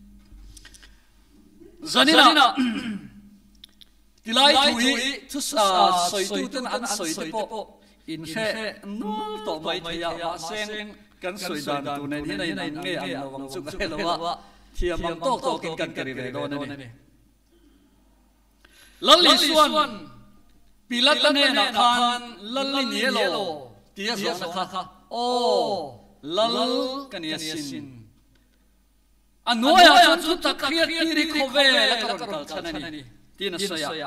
จันนี่นะที่ไล่ทุยทุสาสอยตุตันอันสอยตุโปอินเช่นู้ต่อไปที่ยาเซงกันสอยดันตัวในที่ในในเงี้ยอันเราวังสุกเทลว่าเทียมโตโตกินกันกันเรโดนั่นนี่ลัลลิส่วนปีลัดเนี่ยนะคันลัลลิเยโลที่จะสอนนะคะโอ้ลัลกันยาสินอันนู้นอาจจะทุกข์เครียดที่ริโคเวลกระกันชั้นนี้ที่นั่นเสีย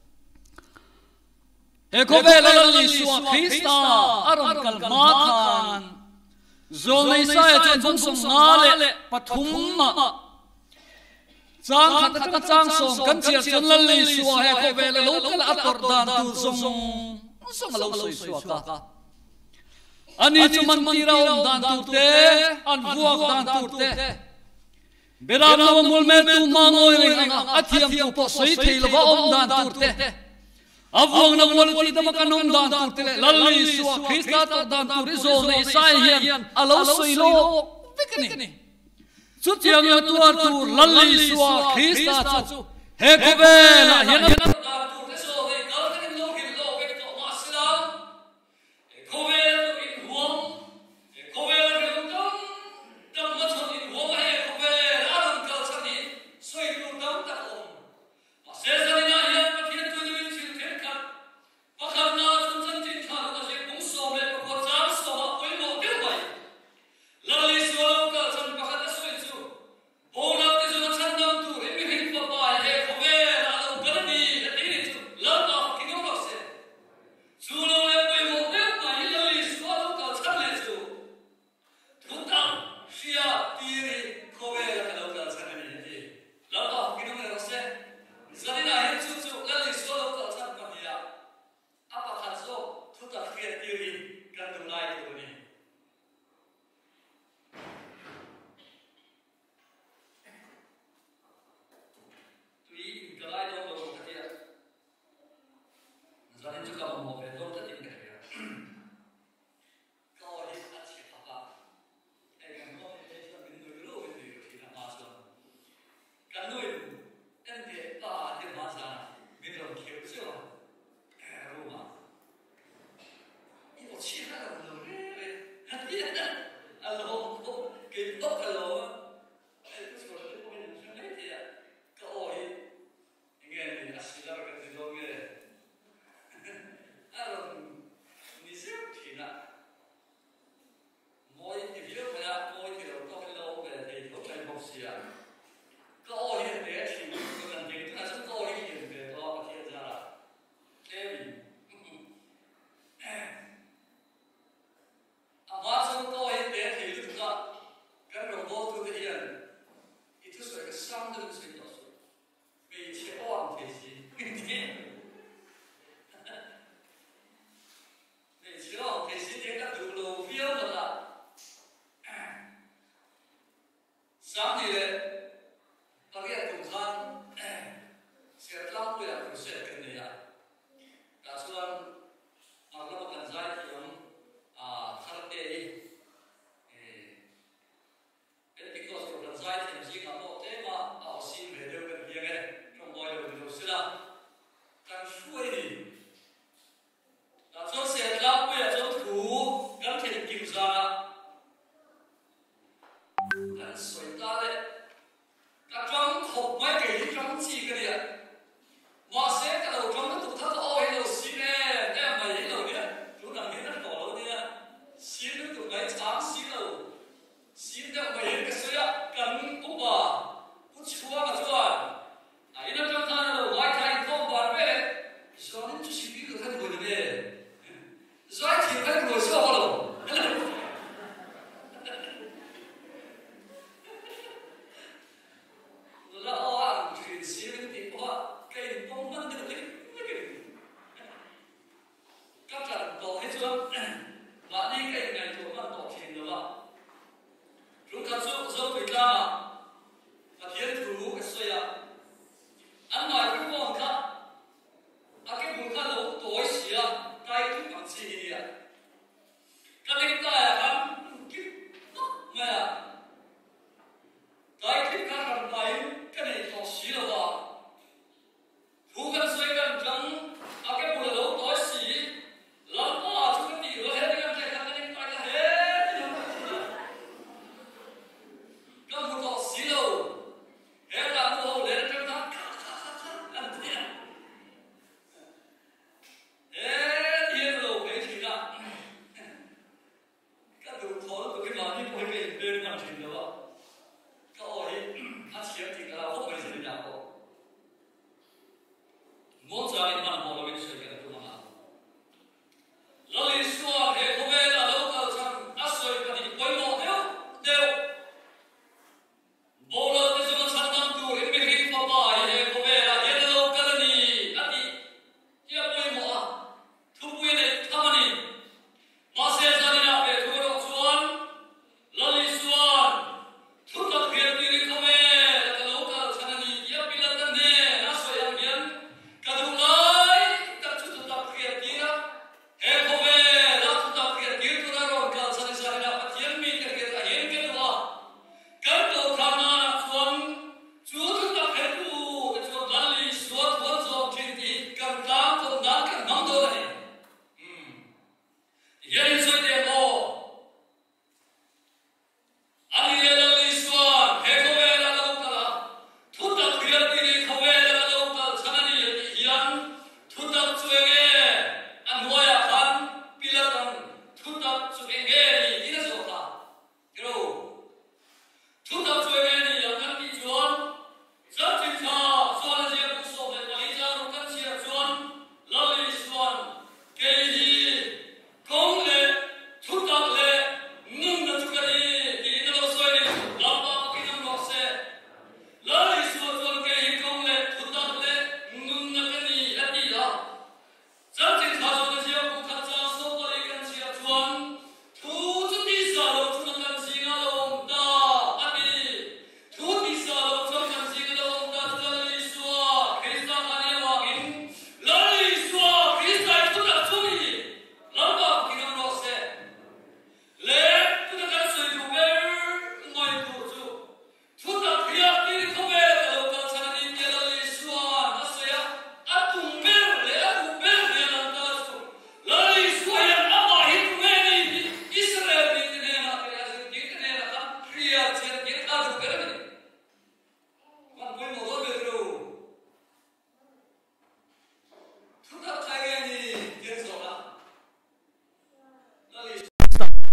เอโคเวลลัลลิสวาคริสตาอารมณ์กัลมาคันโซนในสายจะทุ่งสงนาเลปฐุมมาจางขัดขัดจางส่งกันเชียร์จนลัลลิสวาเอโคเวลลูกละอัตตรดานตูส่งส่งเราสวยสวยกะอันนี้จุมันตีเราดันตูเตอันวัวดันตูเตเบรามาวมุลเมตุมาโมยอัฐิมตุปสวยเทลว่าอมดันตูเตอวังนวลตีดมกันอมดันตูเตลัลลิสวาคริสตาตดันตูริโซในสายเฮียนอัลลอฮ์สวยโลวิกนี่สุดยังตัวตูลัลลิสวาคริสตาจูเฮกเบลเฮียนโอ้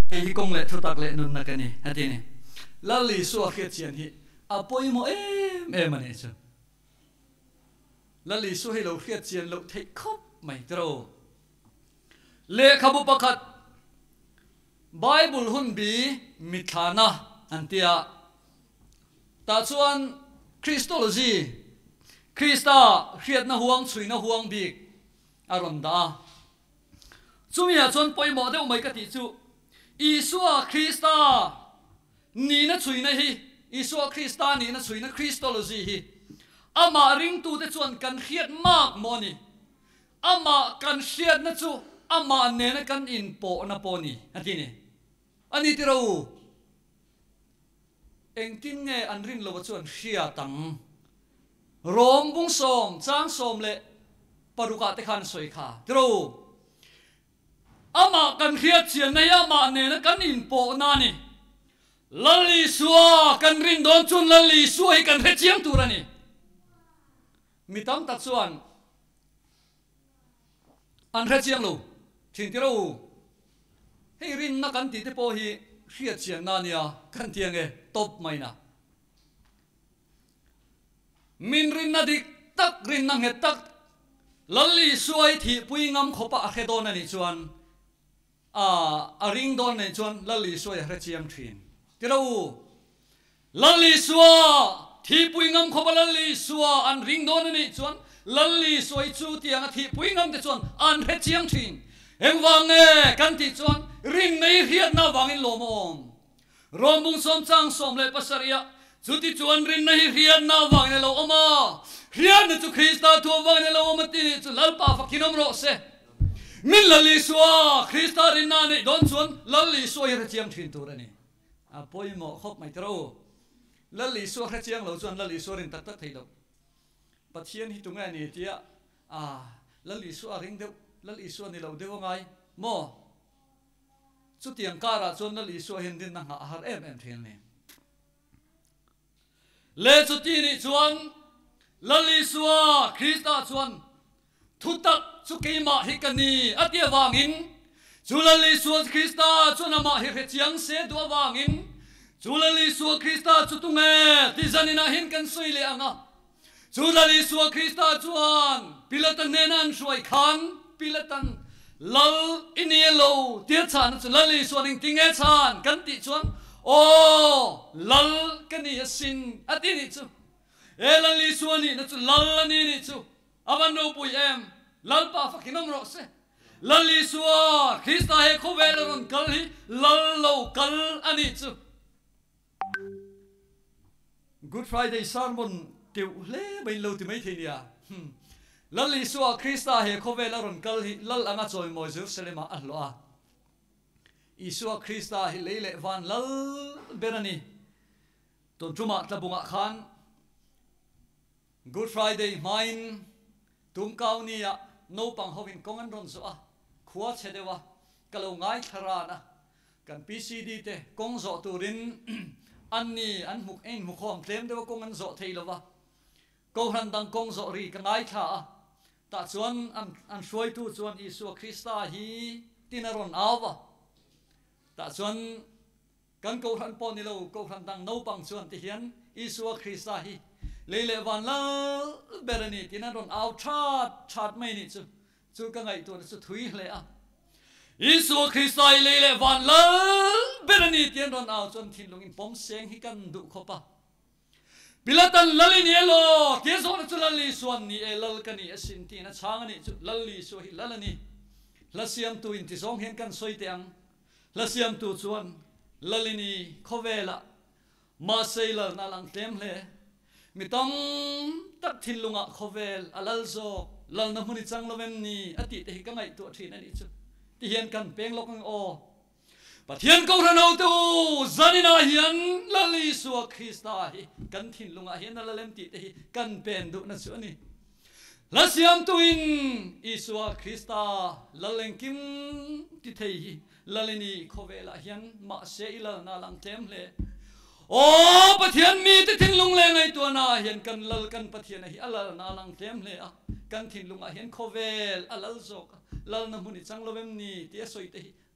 ไอ้กงเละทุตักเละนุนนักนี่ฮะทีนี้ละลีสัวเขียนเชียนฮีอาปอยโมเอ็มเอ็มมันเองจ้ะละลีสัวให้เราเขียนเชียนเราเทคบไม่ตรเลขบุปกัดไบเบิลหุ่นบีมิฐานะอันเตียตาชวนคริสโตโลจีคริสตาเขียนนะห่วงสุยนะห่วงบีกอารมณ์ดาจุมีอาชวนปอยโมเดอไม่กติจูอีสัวคริสตานี่นะสุยนะฮีอีสัวคริสตานี่นะสุยนะคริสโตโลจีฮีอามาริงตูเตชวนกันเขียนมากโมนี่อามากันเขียนนะจูอามาเนนกันอินโปนะโปนี่อันที่นี่อันนี้ที่เราเองกินไงอันรินเราชวนเชียตังรวมบุ้งสมจ้างสมเละปรุกาเตขันสวยขาที่เราอามากันเขียนเชียนในอามาเนนกันอินโปนานี่ลลีสัวกันรินโดนจุนลลีสัวให้กันเฮจียงตัวนี่มีตั้งตัดส่วนอันเฮจียงลูทิ้งที่เราให้รินนักกันติดโปฮีเขียนเชียงนานี่อ่ะกันเทียงเอตบไม่นะมินรินนาดิกตักรินนังเฮตักลลีสวยที่ปุยงามขบอะเฮโดนนี่ชวนอ่าอาริงโดนนี่ชวนลลีสวยเฮจียงทิ้งที่เราลลีสวยที่ปุยงามขบลลีสวยอันริงโดนนี่ชวนลลีสวยจูเตียงที่ปุยงามที่ชวนอันเฮจียงทิ้งเอ็งวังเอกันที่ชวนรินในเฮียนาวังอินโลมอมรวมบุญสมจังสมเลปัสริยะจุดที่ชวนรินในเฮียนาวังอินโลมาเฮียนจุคริสต์ตัววังอินโลมาตีจุลลปาฟักินอมโรเซมินลลิสวาคริสต์รินนานี่โดนชวนลลิสวาเฮจียมทิ้งตัวนี่อ่ะพอยหมอขบไม่ตรูลลิสวาเฮจียงเราชวนลลิสวารินตัดตัดให้เราปัจเจียนที่ตรงนี้เดียอ่าลลิสวาริงเดียวลลิสวานี่เราเดียวไงโมสุดที่ยังการะจนลลิสวาเห็นดินนังหาหาเอ็มเอ็มเทียนเนี่ยเลสุดที่นี่ชวนลลิสวาคริสต์ชวนทุตักสุกิมาฮิกันนีอัตยวางินจุลลิสวาคริสต์ชวนอามาฮิเจียงเสดัววางินจุลลิสวาคริสต์จุตุงเอที่จันนาหินกันสุยเลงะจุลลิสวาคริสต์ชวนพิลตันเนนันช่วยขันพิลตันลลอินเอโลเทียชานจุลลิสวานิงติงเอชานกันติชวนโอ้ลลกันนี่สินอัตินิจูเอลลิสวานี่นั่นจุลลนี่นิจูอาวันโนปุยเอ็มลลปาฟักกินอมโรเซลลิสวาคริสต์เฮโคเวลรอนกัลฮีลลโลกัลอันนี้จู Good Friday sermon เดี๋ยวเล่ไม่รู้ที่ไม่ทีเนี่ยลลิสวาคริสต์เฮโคเวลรอนกัลฮีลลอังจอยมอยเซฟเซเลมาอัลโลอาอิสวาคริสต์เฮเลเลวันลลเบรนีตอนจุมาตะบุงะขัน Good Friday ไม่ตุมก้าวนี่อะโนปังเขาวินกงอันรอนสัวขวดเฉดวะกะลงง่ายขรานะกันพีซีดีเตกงโซตูรินอันนี้อันมุกเอ็นมุกของเคลมเดวกงอันโซเทลวะกูหันดังกงโซรีกันง่ายขาแต่ส่วนอันอันช่วยตู้ส่วนอิสุคริสต์ฮีตินารอนอาวะแต่ส่วนกันกูหันปอนิโลกูหันดังโนปังส่วนที่เห็นอิสุคริสต์ฮีเลเลวันละเบรนีที่นั่นรอนเอาชาดชาดไม่นี่จูจูก็ไงตัวนั้นจูถุยเลยอ่ะอิสุคริสต์เลเลวันละเบรนีที่นั่นรอนเอาจนทิ้งลงอินปอมเสียงให้กันดุขบปะพิลตันลลินีเอโลเกี่ยส่วนจูลลิส่วนนี้เอลลกันนี่สินที่นั่นช่างนี่จูลลิส่วนลลนี่ลเสียมตัวอินที่สองเห็นกันสวยเตียงลเสียมตัวส่วนลลินีขเวละมาเซลล์นั่งหลังเต็มเลยมิตรตัดทิ้งลงอ่ะขเวลอัลลโซลัลน้ำมันจังละเวนนี่อดีตที่ก็ไงตัวที่นั่นอีกจุดที่เห็นกันเพ่งลกงโอปะเทียนกูรันเอาตัวจานินาเห็นลลิสวาคริสต์ฮีกันทิ้งลงอ่ะเห็นนั่นละเล่มติดที่กันเป็นดุนั่นส่วนนี้ละเสียมตัวอินอิสวาคริสต์ละเล่งกิมติดที่ละเลนี่ขเวลเห็นมาเสียละน่าลังเต็มเลยโอ้ปะเทียนมีที่ทิ้งลงเลยไงตัวน่าเห็นกันลลกันปะเทียนที่อัลลน่าลังเต็มเลยอ่ะกันทิ้งลงอ่ะเห็นขเวลอัลลโซกลัลน้ำมันจังละเวมนี่ที่สวยที่ก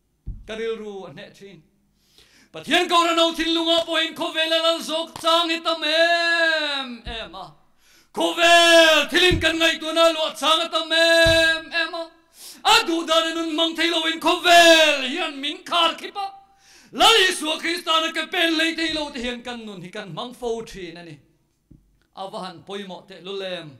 karil ru an ne thin pathian ko ra no thin lunga point kho vela lal zok chang hitam em em a kho vel thilin kan ngai tu na lo chang hitam em em a adu dan nun mang thailo in kho vel hian min khar khipa lali su Kristana ka pen lei thailo te hian kan nun hi kan mang fo thin ani avahan poimo te lulem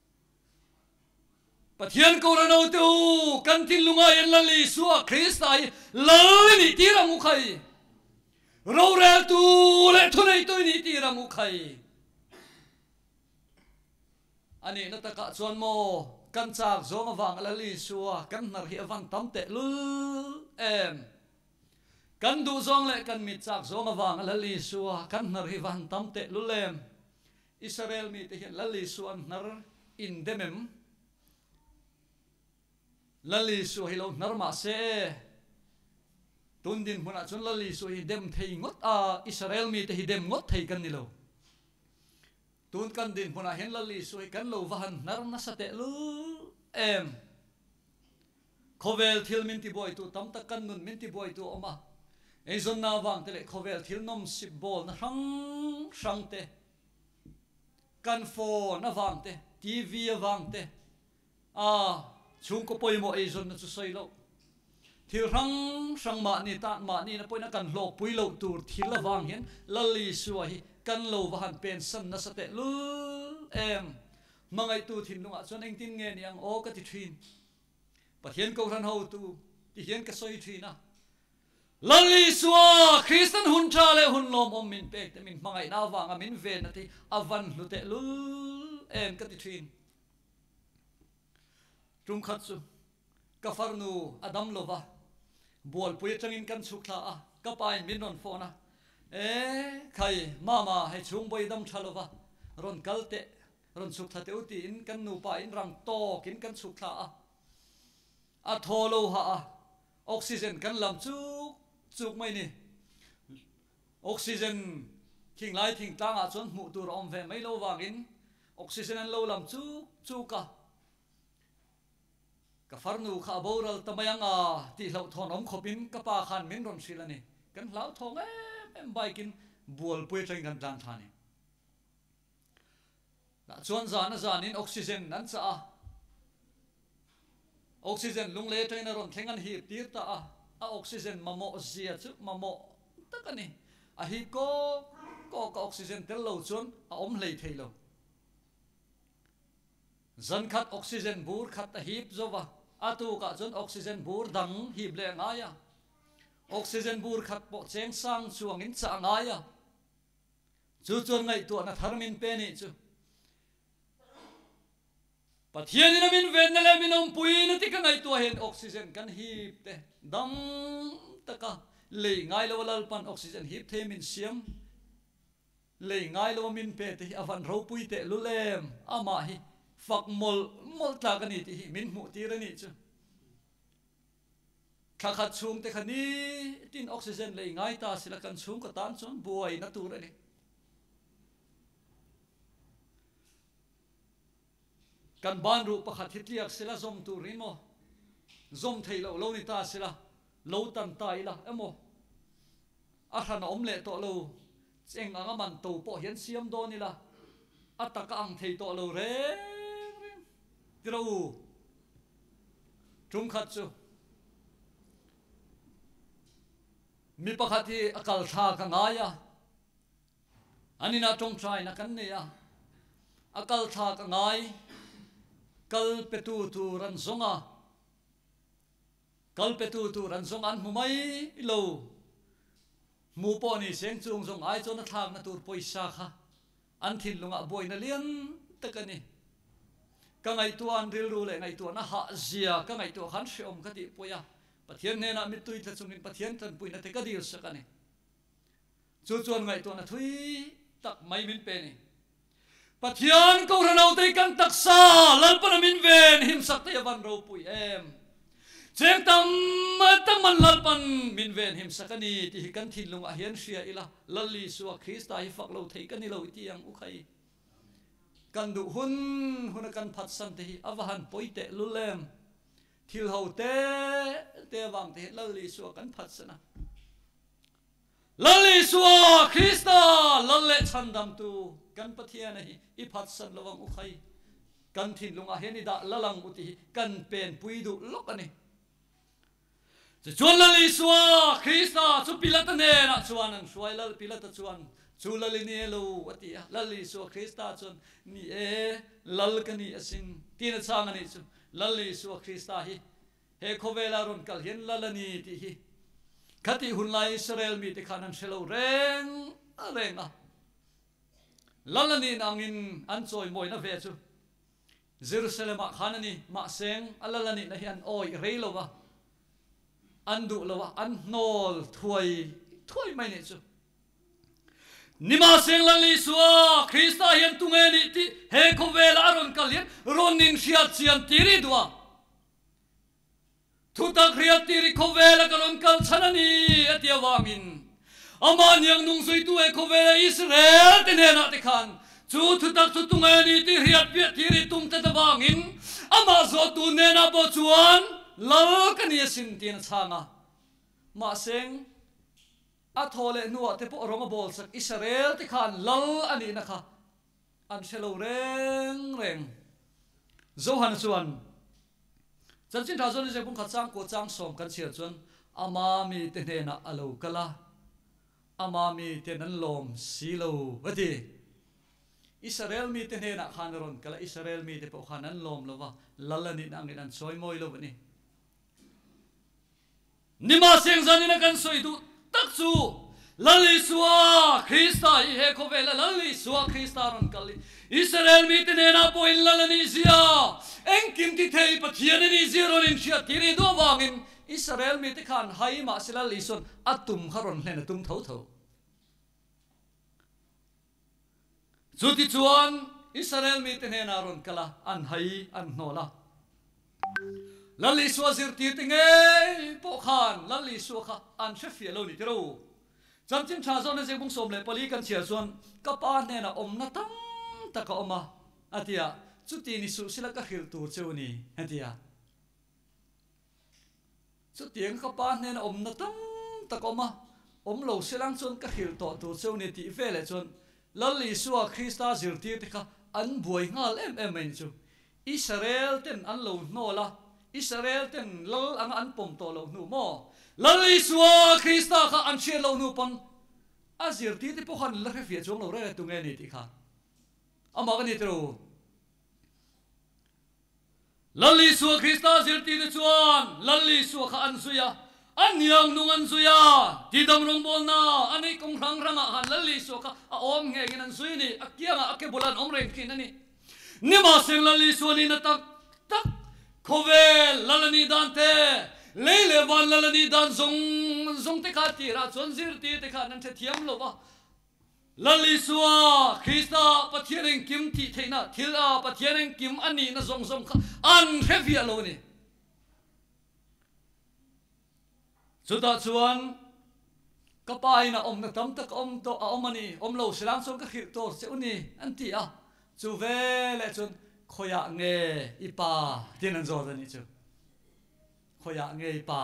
pathian ko ra no tu kan tin lunga yan lali su Kristai lali tira mu khai ro rel tu le thunai tu ni tira mu khai ani na ta ka chuan mo kan chak zong awang lali su kan nar hi awan tam te lul em kan du zong le kan mit chak zong awang lali su kan nar hi wan tam te lulem Israel mi te hian lali su an nar in demem lali su hi lo nar ma se tun din huna chun lali su hi dem thei ngot a Israel mi te hi dem ngot thei kan ni lo tun kan din huna hen lali su hi kan lo van nar na sa te lu em khovel thil min ti boy tu tam ta kan nun min ti boy tu oma ei zon na wang te le khovel thil nom sip bol na rang rang te kan phone na wang te T V wang te a chung ko poi mo ei zon na chu soi lo thil rang rang ma ni ta ma ni na poi na kan lo pui lo tur thil la wang hian lali su hi kan lo van pen san na sa te lu em mangai tu thin lunga chon eng tin nge ni ang o ka ti thin pathian ko ran ho tu ti hian ka soi thina lali su Christian hun cha le hun lom om min pe te min mangai na wanga min ve na ti avan lu te lu em ka ti thin trung khat su ka farnu adam lova bol pui changin kan sukla a ka pain min ron phona e khai mama hai chung boi dam thalova ron kalte ron sukla te uti in kan nu pa in rang to kin kan sukla a a tholo ha a oxygen kan lam chu chuk mai ni oxygen king lai thing tang a chon mu tur om ve mai lo wangin oxygen an lo lam chu chu ka ka farnu kha boral tamayanga ti hlau thon om khopin ka pa khan min ron silani kan hlau thong em em baikin bual pui train kan dan thani na chuan zan a zanin oxygen nan cha a oxygen lung le train ron thlengan hi tir ta a a oxygen mamo zia chu mamo takani a hi ko ko ka oxygen tel lo chuan a om hlei theilo zan khat oxygen bur khat a hip zova atu ka chon oxygen bur dang hip le ngaya oxygen bur khat po cheng sang chuang in cha ngaya chu chon ngai tu na tharmin pe ni chu pathian in min ven na le min om pui na ti ka ngai tu hen oxygen kan hip te dam taka le ngai lo lal pan oxygen hip the min siam le ngai lo min pe te avan ro pui te lulem ama hi fak mol mol ta kan ni ti min mu ti ra ni chu kha kha chung te khani tin oxygen le ngai ta sila kan chung ka tan chon buai na tu ra ni kan ban ru pakhat hitliak sila zom tu rimo zom thei lo lo ni ta sila lo tan tai la emo a ran om le to lo cheng anga man to po hian siam do ni la ataka ang thei to lo re tiro trung khat chu mi pakhati akal tha ka ngaya anina tong trai na kan ne ya akal tha ka ngai kal petu tu ran zonga kal petu tu ran zong an humai lo mu po ni seng chung zong ai chon na thang na tur poisa kha an thil lunga boy na lian takani ka ngai tu an ril ru le ngai tu na ha zia ka ngai tu khan shom ka ti poya pathian ne na mi tui tla chungin pathian tan pui na te ka dil sakani chu chuan ngai tu na thui tak mai min pe ni pathian ko ranau te kan taksa lal pan min ven him sak te van ro pui em cheng tam tang man lal pan min ven him sakani ti kan thin lunga hian ria ila lalli suwa Krista hi fak lo thei kan ni lo ti ang u khai kan du hun hun kan phat san te hi avahan poite lulem ทิลเฮาเตเตวังเตลลิสัวกันพัดสนะลลิสัวคริสต์ลเลชันดำตูกันปะเทียนะฮิอิพัดสันระวังอุคัยกันทินลงอาเฮนิดาละลังอุติกันเป็นปุยดุลกอันนี้จะชวนลลิสัวคริสต์ชุพิลัตเนนะชวนนั่งช่วยลลิพิลัตชวนชูลลิเนลูวัติยะลลิสัวคริสต์ชวนนี่เอลลกันนี่สินตีนช่างอันนี้ชูลลิสัวคริสต์ฮิเฮโคเวลารุนกัลเห็นลลนีติฮิขัดที่หุ่นลายอิสราเอลมีแต่ขานันเชลล์เร่งเร่งอ่ะลลนีนังอินอันโซยมวยนะเวจูเยรูซาเล็มขานันนี่มาเซงอัลลนีนะฮิอันโอยเรย์ลวะอันดุลวะอันโนลถวยถวยไม่เนี่ยจูนิมาเซงลลิสัวคริสต์เห็นตุงเอนิติเฮโคเวลารุนกัลเห็นรอนินเชียเชียนตีริดวะทุตักเรียตีริโคเวลกันอนกันชนะนี่เอติยวามินอามันยังนุ่งสวยตัวเอโคเวลอิสราเอลเตเนนัติขันจูทุตักทุตุงเอนี่ตีเรียเปียตีริตุงเตตวามินอามาโซตูเนนับจวนลลกันยสินตีนชางะมาเซงอัทโอเลนัวเตปรองบอลสักอิสราเอลติขันลลอันนี้นะคะอันเชลเร่งเร่งโจฮันชวนจันจินท้าจนจะพุ่งขัดจ้างกูจ้างส่งกันเชียร์จนอามามีเตเนน่ะอโลกละอามามีเตนันลมสีโลวะดีอิสราเอลมีเตเนน่ะขานรอนกละอิสราเอลมีเตปขานันลมละวะลลนินังนินันสวยมวยละวะนี่นิมาเสียงจันนินักันสวยดูตักซูลลิสัวคริสต์เฮโคเวลลลิสัวคริสต์รอนกลิอิสราเอลมีเตเนน่ะปอยลลนิเซียเอ็งกิมที่เทยปะเทียนนี่ซีโรนินเชียตีรีดัววางินอิสราเอลมีที่ขันไฮมาสิลลิสนอัตุมขรอนเลนตุมเท่าเท่าจุดที่ชวนอิสราเอลมีที่เนนารอนกละอันไฮอันโนละลลิสัวซิรตีติงเอปอขันลลิสัวขะอันเชฟเฟียโลนิเทโรจำจินชาโซนเซบุงสมเลปลีกันเชียร์ส่วนกับปานเนนะอมนัตั้งตะกอมาอาทิยาจุดที่นิสุสิละก็หิลตูเจ้านี่เห็นที่อ่ะจุดที่ยังกับปานเนี่ยนะอมนัตั้งตะกอมาอมเหล่าสิลังจนก็หิลต่อตัวเจ้านี่ที่เฟลจนลลิสัวคริสต์จิรตีที่เขาอันบวยงาลเอ็มเอ็มเองจูอิสราเอลเต็นอันเหล่าโนละอิสราเอลเต็นลลอันอันปมตัวเหล่าหนูโมลลิสัวคริสต์เขาอันเชียเหล่าหนูปนอาจิรตีที่พวกเขาเลิกเฟียจงเหล่าเรื่องตรงนี้ที่เขาอามากันนี่ตรูลลิสัวคริสต์จิรตีที่ชวนลลิสัวข้าอันสุยาอันยังนุ่งอันสุยาที่ดำรงบอลน่ะอันนี้คงรังรังอ่ะลลิสัวข้าอมเงี้ยกินอันสุยนี่อักเกียงอ่ะอักเกบุลันอมเร่งกินนั่นนี่นี่มาเสียงลลิสัวนี่นะตักตักโคเวลลลนีดันเตเลเลวันลลนีดันซงซงเตคาตีระชวนจิรตีเตคานั่นเทียมโลวะลลิสัวคริสต์ปะเทียนกิมที่เทน่ะทิลาปะเทียนกิมอันนี้นะซงซงอันเฮฟีโลนี่สุดท้ายชวนก็ไปนะอมนะตั้มตะอมโตอมมันนี่อมโลสิลังซงก็ขิดโตเจ้านี่อันที่อ่ะจูเวเลจนขอยะเงยอีปาที่นั่นโจทย์นี่จูขอยะเงยอีปา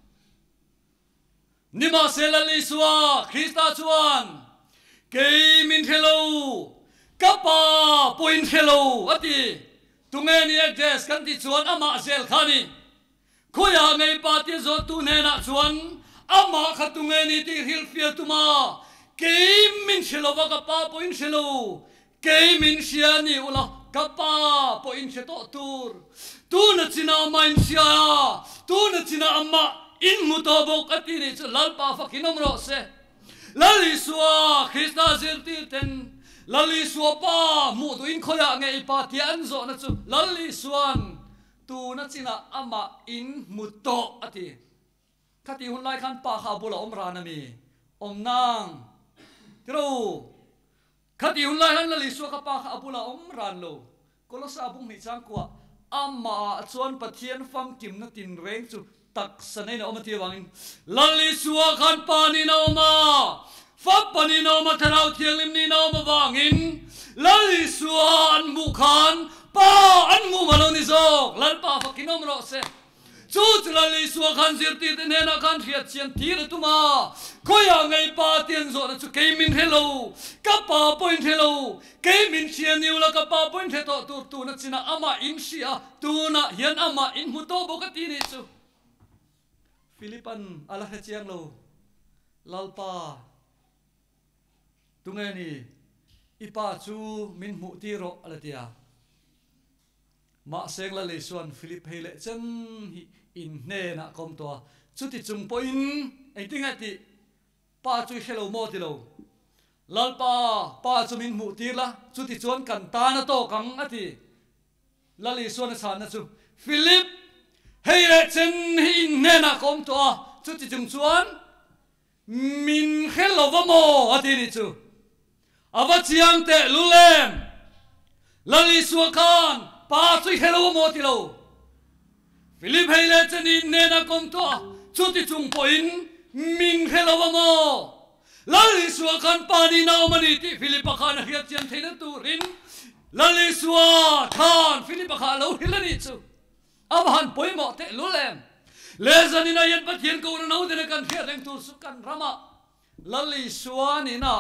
นิมาเซลลิสัวคริสต์ชวนเกมินเทโลกับปาปอยน์เทโลอติตุงเอนี่เอ็กเดสกันที่ชวนอามาเซลขานีขอยาเงยปาที่จอตุเนนักชวนอามาขัดตุงเอนี่ที่ฮิลฟิลตุมาเกมินเทโลว่ากับปาปอยน์เทโลเกมินเชียนี่อุลากับปาปอยน์เทโตตูร์ตูนัดจินามาอินเชียตูนัดจินาอามาอินมุตาบกอตินี่จะลัลปาฟักินอมรอเซลลิสัวคริสต์จิรตีเต็นลลิสัวป้ามูตุอินขยะเงยปาที่อันโซนัดจูลลิสัวนตูนัดจินาอามาอินมุตโตอติขัดที่หุ่นไล่ขันป้าข้าบุลอมรานามีอมนางที่รู้ขัดที่หุ่นไล่ขันลลิสัวข้าป้าข้าบุลอมรานโลก็ลสาบุงมิจังกว่าอามาชวนปะเทียนฟังกิมนัดตินเร่งจูตักสนัยนะอมที่วังลลิสัวขันปานีนาอมาฟับปานีนาอมาทาราวเทียงลิมนีนาอมาวังอินลลิสัวอันมุขันป้าอันมุมาโลนิโซกลัลป้าฟักกินอมรอเซ chú chỉ là lý xua khăn diệt tì tên hẹn khăn thiệt chiên tí là tụi mà khối à ngày ba tiền rồi là chú cây mình thế lâu các bà point thế lâu cây mình chiên nhiều là các bà point thế to tu tu nó chỉ là ama in xia tu na hiền ama in hút to bốc cái tí này chú Philippines ala hết chiang lâu lalpa tu nghe nè ipa chú mình mụ tí rồi ala tia mà xem là lệ xuân Philippines lệ chân in nè na com to chú thì chung point ấy tiếng ấy pa chú hello mo thì lâu lal pa pa chú mình mụ tí la chú thì chuan cần ta na to căng ấy thì là lệ xuân sản na chú Philip hay lệ chân in nè na com to chú thì chung chuan mình hello vào mo ấy thì chú ava chiang te lulem là lệ xuân khan pa chui hello mo ti lo Philip hay le chanin ne na kom to chu ti chung point min hello mo lali suwa kan pa ni na mani ti Philip khan hiat chen theina tu rin lali suwa khan Philip khan lo hilani chu aban poi mo te lulem le zanina yan pathian ko na no de kan thia reng tu su kan rama lali suwa ni na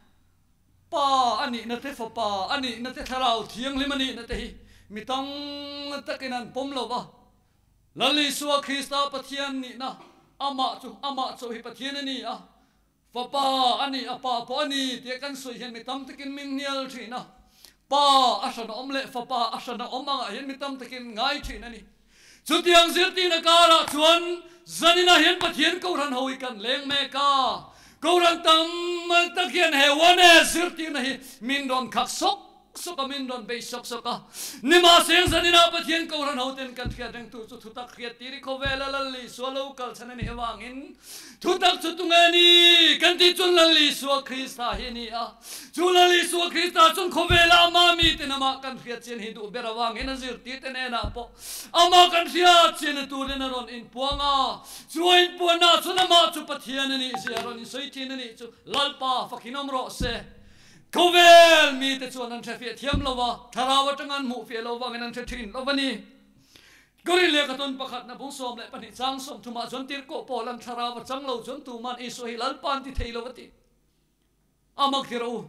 pa ani na te fa pa ani na te tharau thiang limani na te hi mitang takinan pomlo ba lali suwa Krista pathian ni na ama chu ama chu hi pathian ni a fa pa ani apa pa ani te kan soi hian mitam takin min nial thina pa asana omle fa pa asana omanga hian mitam takin ngai thina ni chu tiang zirti na kara chuan zanina hian pathian ko ran hoi kan leng me ka ko ran tam takian he wane zirti na hi min don khak sok soka min don be sok soka nima seng zanina pathian ko ran hoten kan thia dang tu chu thutak khia tiri ko vela lalli swalo kal chanani hewangin thutak chu tungani kan ti chun lalli swa Krista hi ni a chu lalli swa Krista chun ko vela ma mi tenama kan khia chen hi du berawang in azir ti tenena po ama kan thia chen tu le na ron in puanga chuin puana chunama chu pathian ni se ron in soi tin ni chu lalpa fakinom ro se Kovel mi te chuan an thafia thiam lova tharawa tangan mu fe lova ngan an thathin lovani gori le ka ton pakhat na bung som le pani chang som thuma jon tir ko polan tharawa chang lo jon tu man iso hi lal pan ti thei lovati amak thiro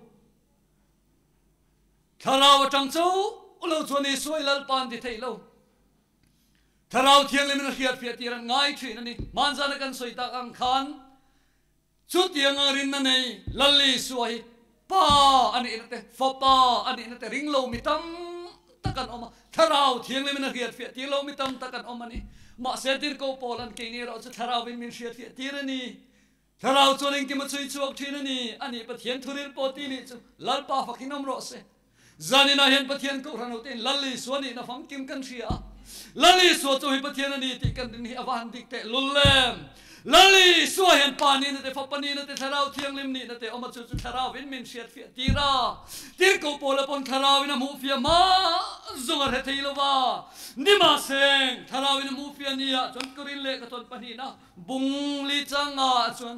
tharawa chang chau ulo chon iso hi lal pan ti thei lo tharau thiang le min hiat fiat tiran ngai thin ani manjana kan soita ang khan chu tiang ang rin na nei lalli suai pa ani nate fa pa ani nate ringlo mitam takan oma tharau thiang le min hiat fiat ti lo mitam takan oma ni ma setir ko polan ke ni ro chu tharau bin min hiat fiat tirani tharau choling ki ma chui chuak thinani ani pathian thuril poti ni chu lalpa fakinom ro se zanina hen pathian ko rano ten lalli suani na fam kim kan thia lalli so chu hi pathian ani ti kan ni awan dik te lullem lali suwa hen pani na te fapani na te tharau thiang lim ni na te oma chu chu tharau win min shiat fia tira tir ko pola pon tharau ina mu fia ma zonga he theilowa nima seng tharau ina mu fia nia chon kurin le ka ton pani na bung li changa chon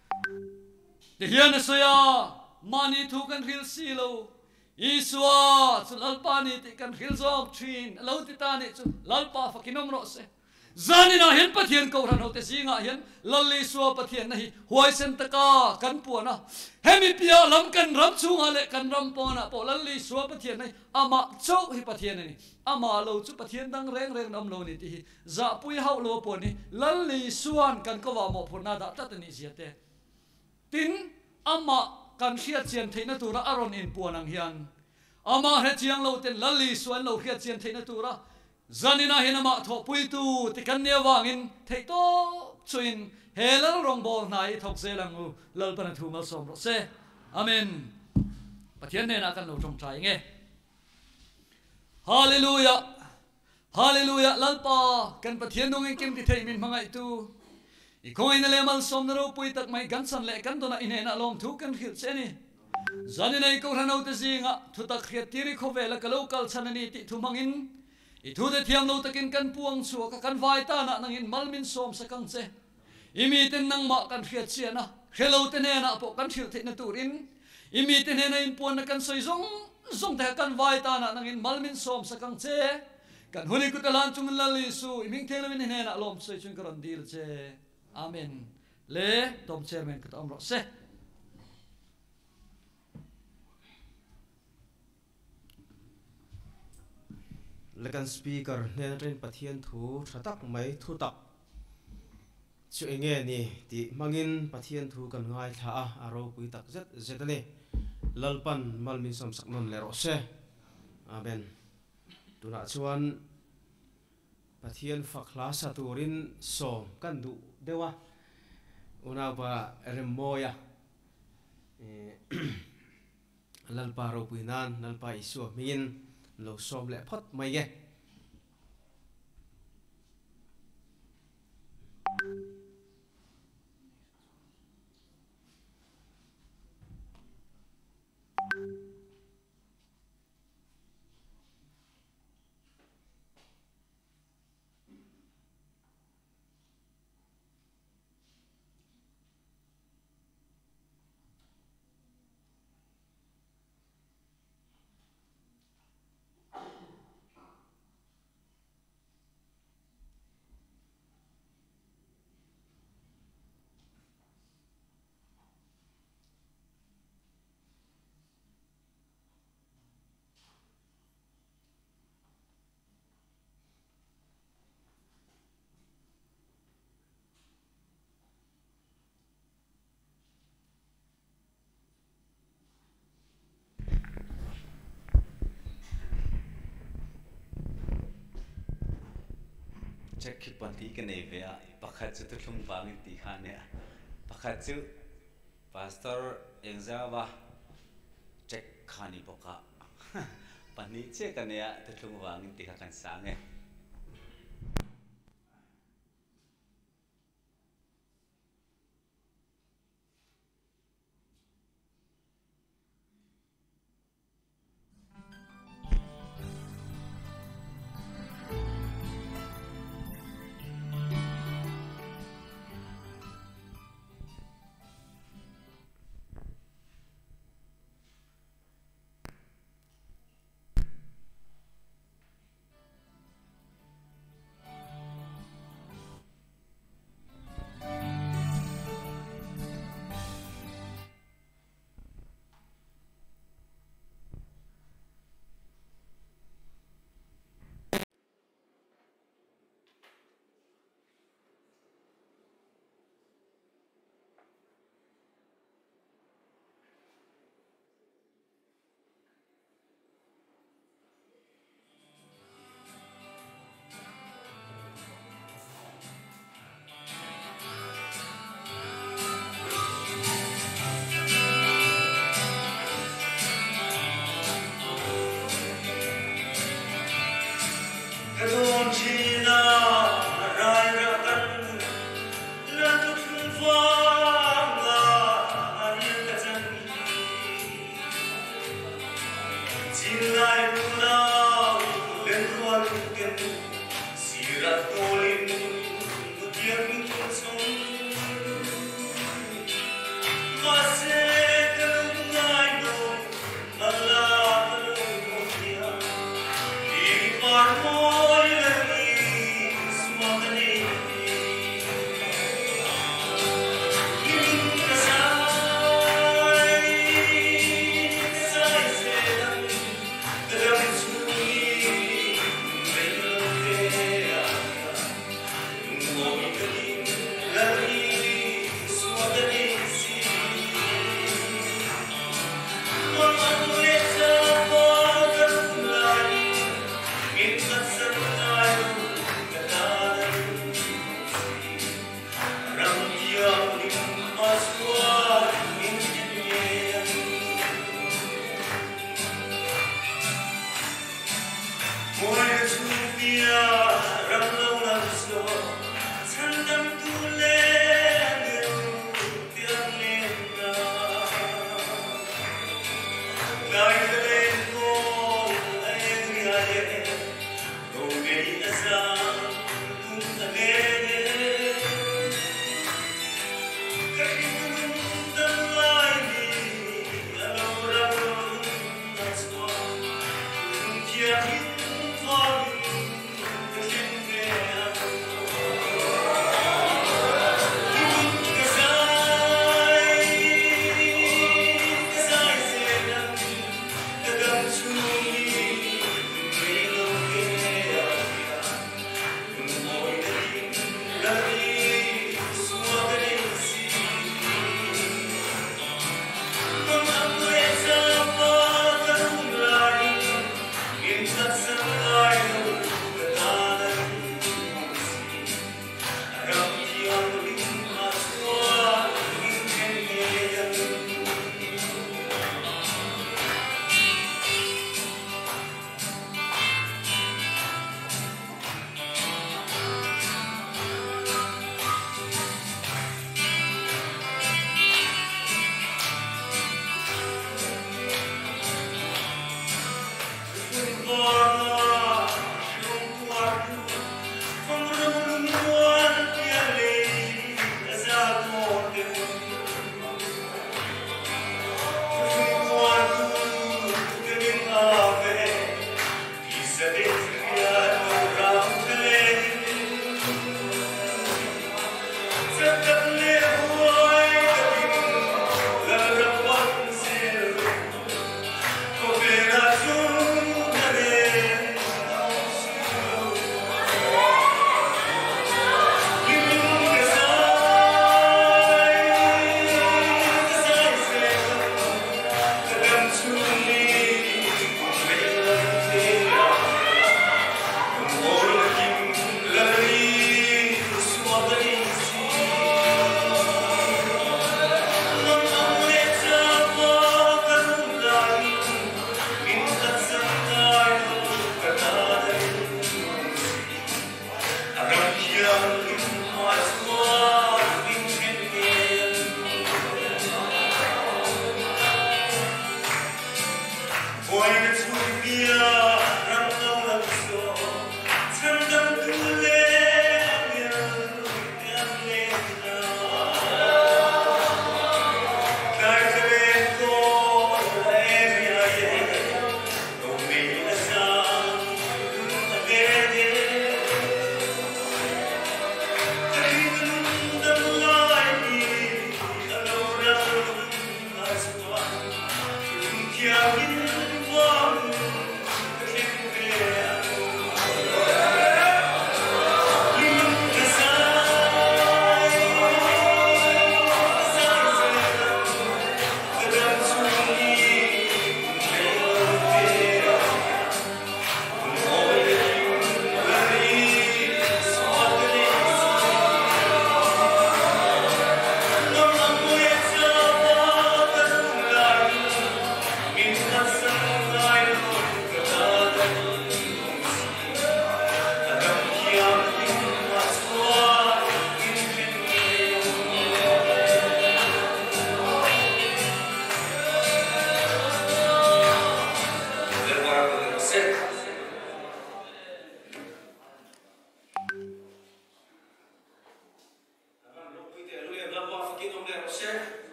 te hian soya mani thu kan ril silo iswa chu lalpani te kan ril zok thin lo ti ta ni chu lalpa fakinom ro se zanina hen pathian ko ran hote singa hen lalli suwa pathian nahi huai sen taka kan puana hemi pia lam kan ram chunga le kan ram pona po lalli suwa pathian nai ama chau hi pathian ni ama lo chu pathian dang reng reng nam lo ni ti za pui hau lo po ni lalli suan kan ko wa mo phurna da ta ni siate tin ama kan khia chen theina tura aron in puanang hian ama he chiang lo ten lalli suan lo khia chen theina tura zanina hinama tho puitu tikan ne wangin theito chuin helal rong bol nai thok zelangu lalpan thu mal som ro se amen pathian ne na kan lo trong trai nge hallelujah hallelujah lalpa kan pathian dong kim ti thei min mangai tu i koin le mal som ro pui tak mai gan san le kan dona ine na lom thu kan khil se ni zanina ko ranau te zinga thu tak khiat tiri khovela ka local chanani ti thu mangin itu de thiam lo takin kan puang su ka kan vai ta na nangin malmin som sa kang che imi ten nang ma kan khiat sia na hello te ne na po kan thil the na turin imi te ne na in puan na kan soi zong zong te kan vai ta na nangin malmin som sa kang che กันหุ่นกุตลานจุงลัลลิสูอิมิงเทลวินเฮนะลมสวยจุงกรอนดีลเจอาเมนเลตอมเชอร์แมนกุตอมรอเซและกันสปีกเกอร์เนี่ยเรนปะเทียนถูชะตักไม่ทุตักช่วยเงี้ยนี่ที่มังอินปะเทียนถูกันง่ายท่าอารมณ์ปุยตักเจ็ดเจ็ดนี่ลัลปันมัลมิสมสักนนเลโรเซอาเมนตุนัชวันปะเทียนฝักลาสตูรินโสมกันดูเดวะอุณาบะเรมโมยะลัลปารปุยนันลัลปาอิสุมินเราสมเละพอดไม่เงเช็คคิดวันที่กันเองเวียปักขัดจุดทุ่งบางตีขันเนี่ยปักขัดจุดพาสตอร์เอ็งจะว่าเช็คขันนี่บอกว่าปันนี้เช็คกันเนี่ยจุดทุ่งบางตีขันกันสังเง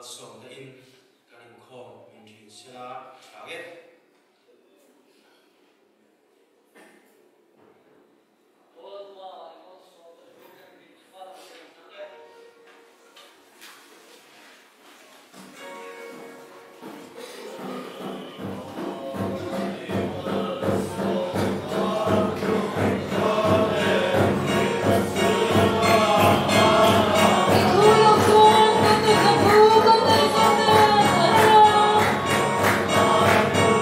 som na in kan in khom in thin sila age Hãy subscribe cho kênh Ghiền Mì Gõ để không bỏ lỡ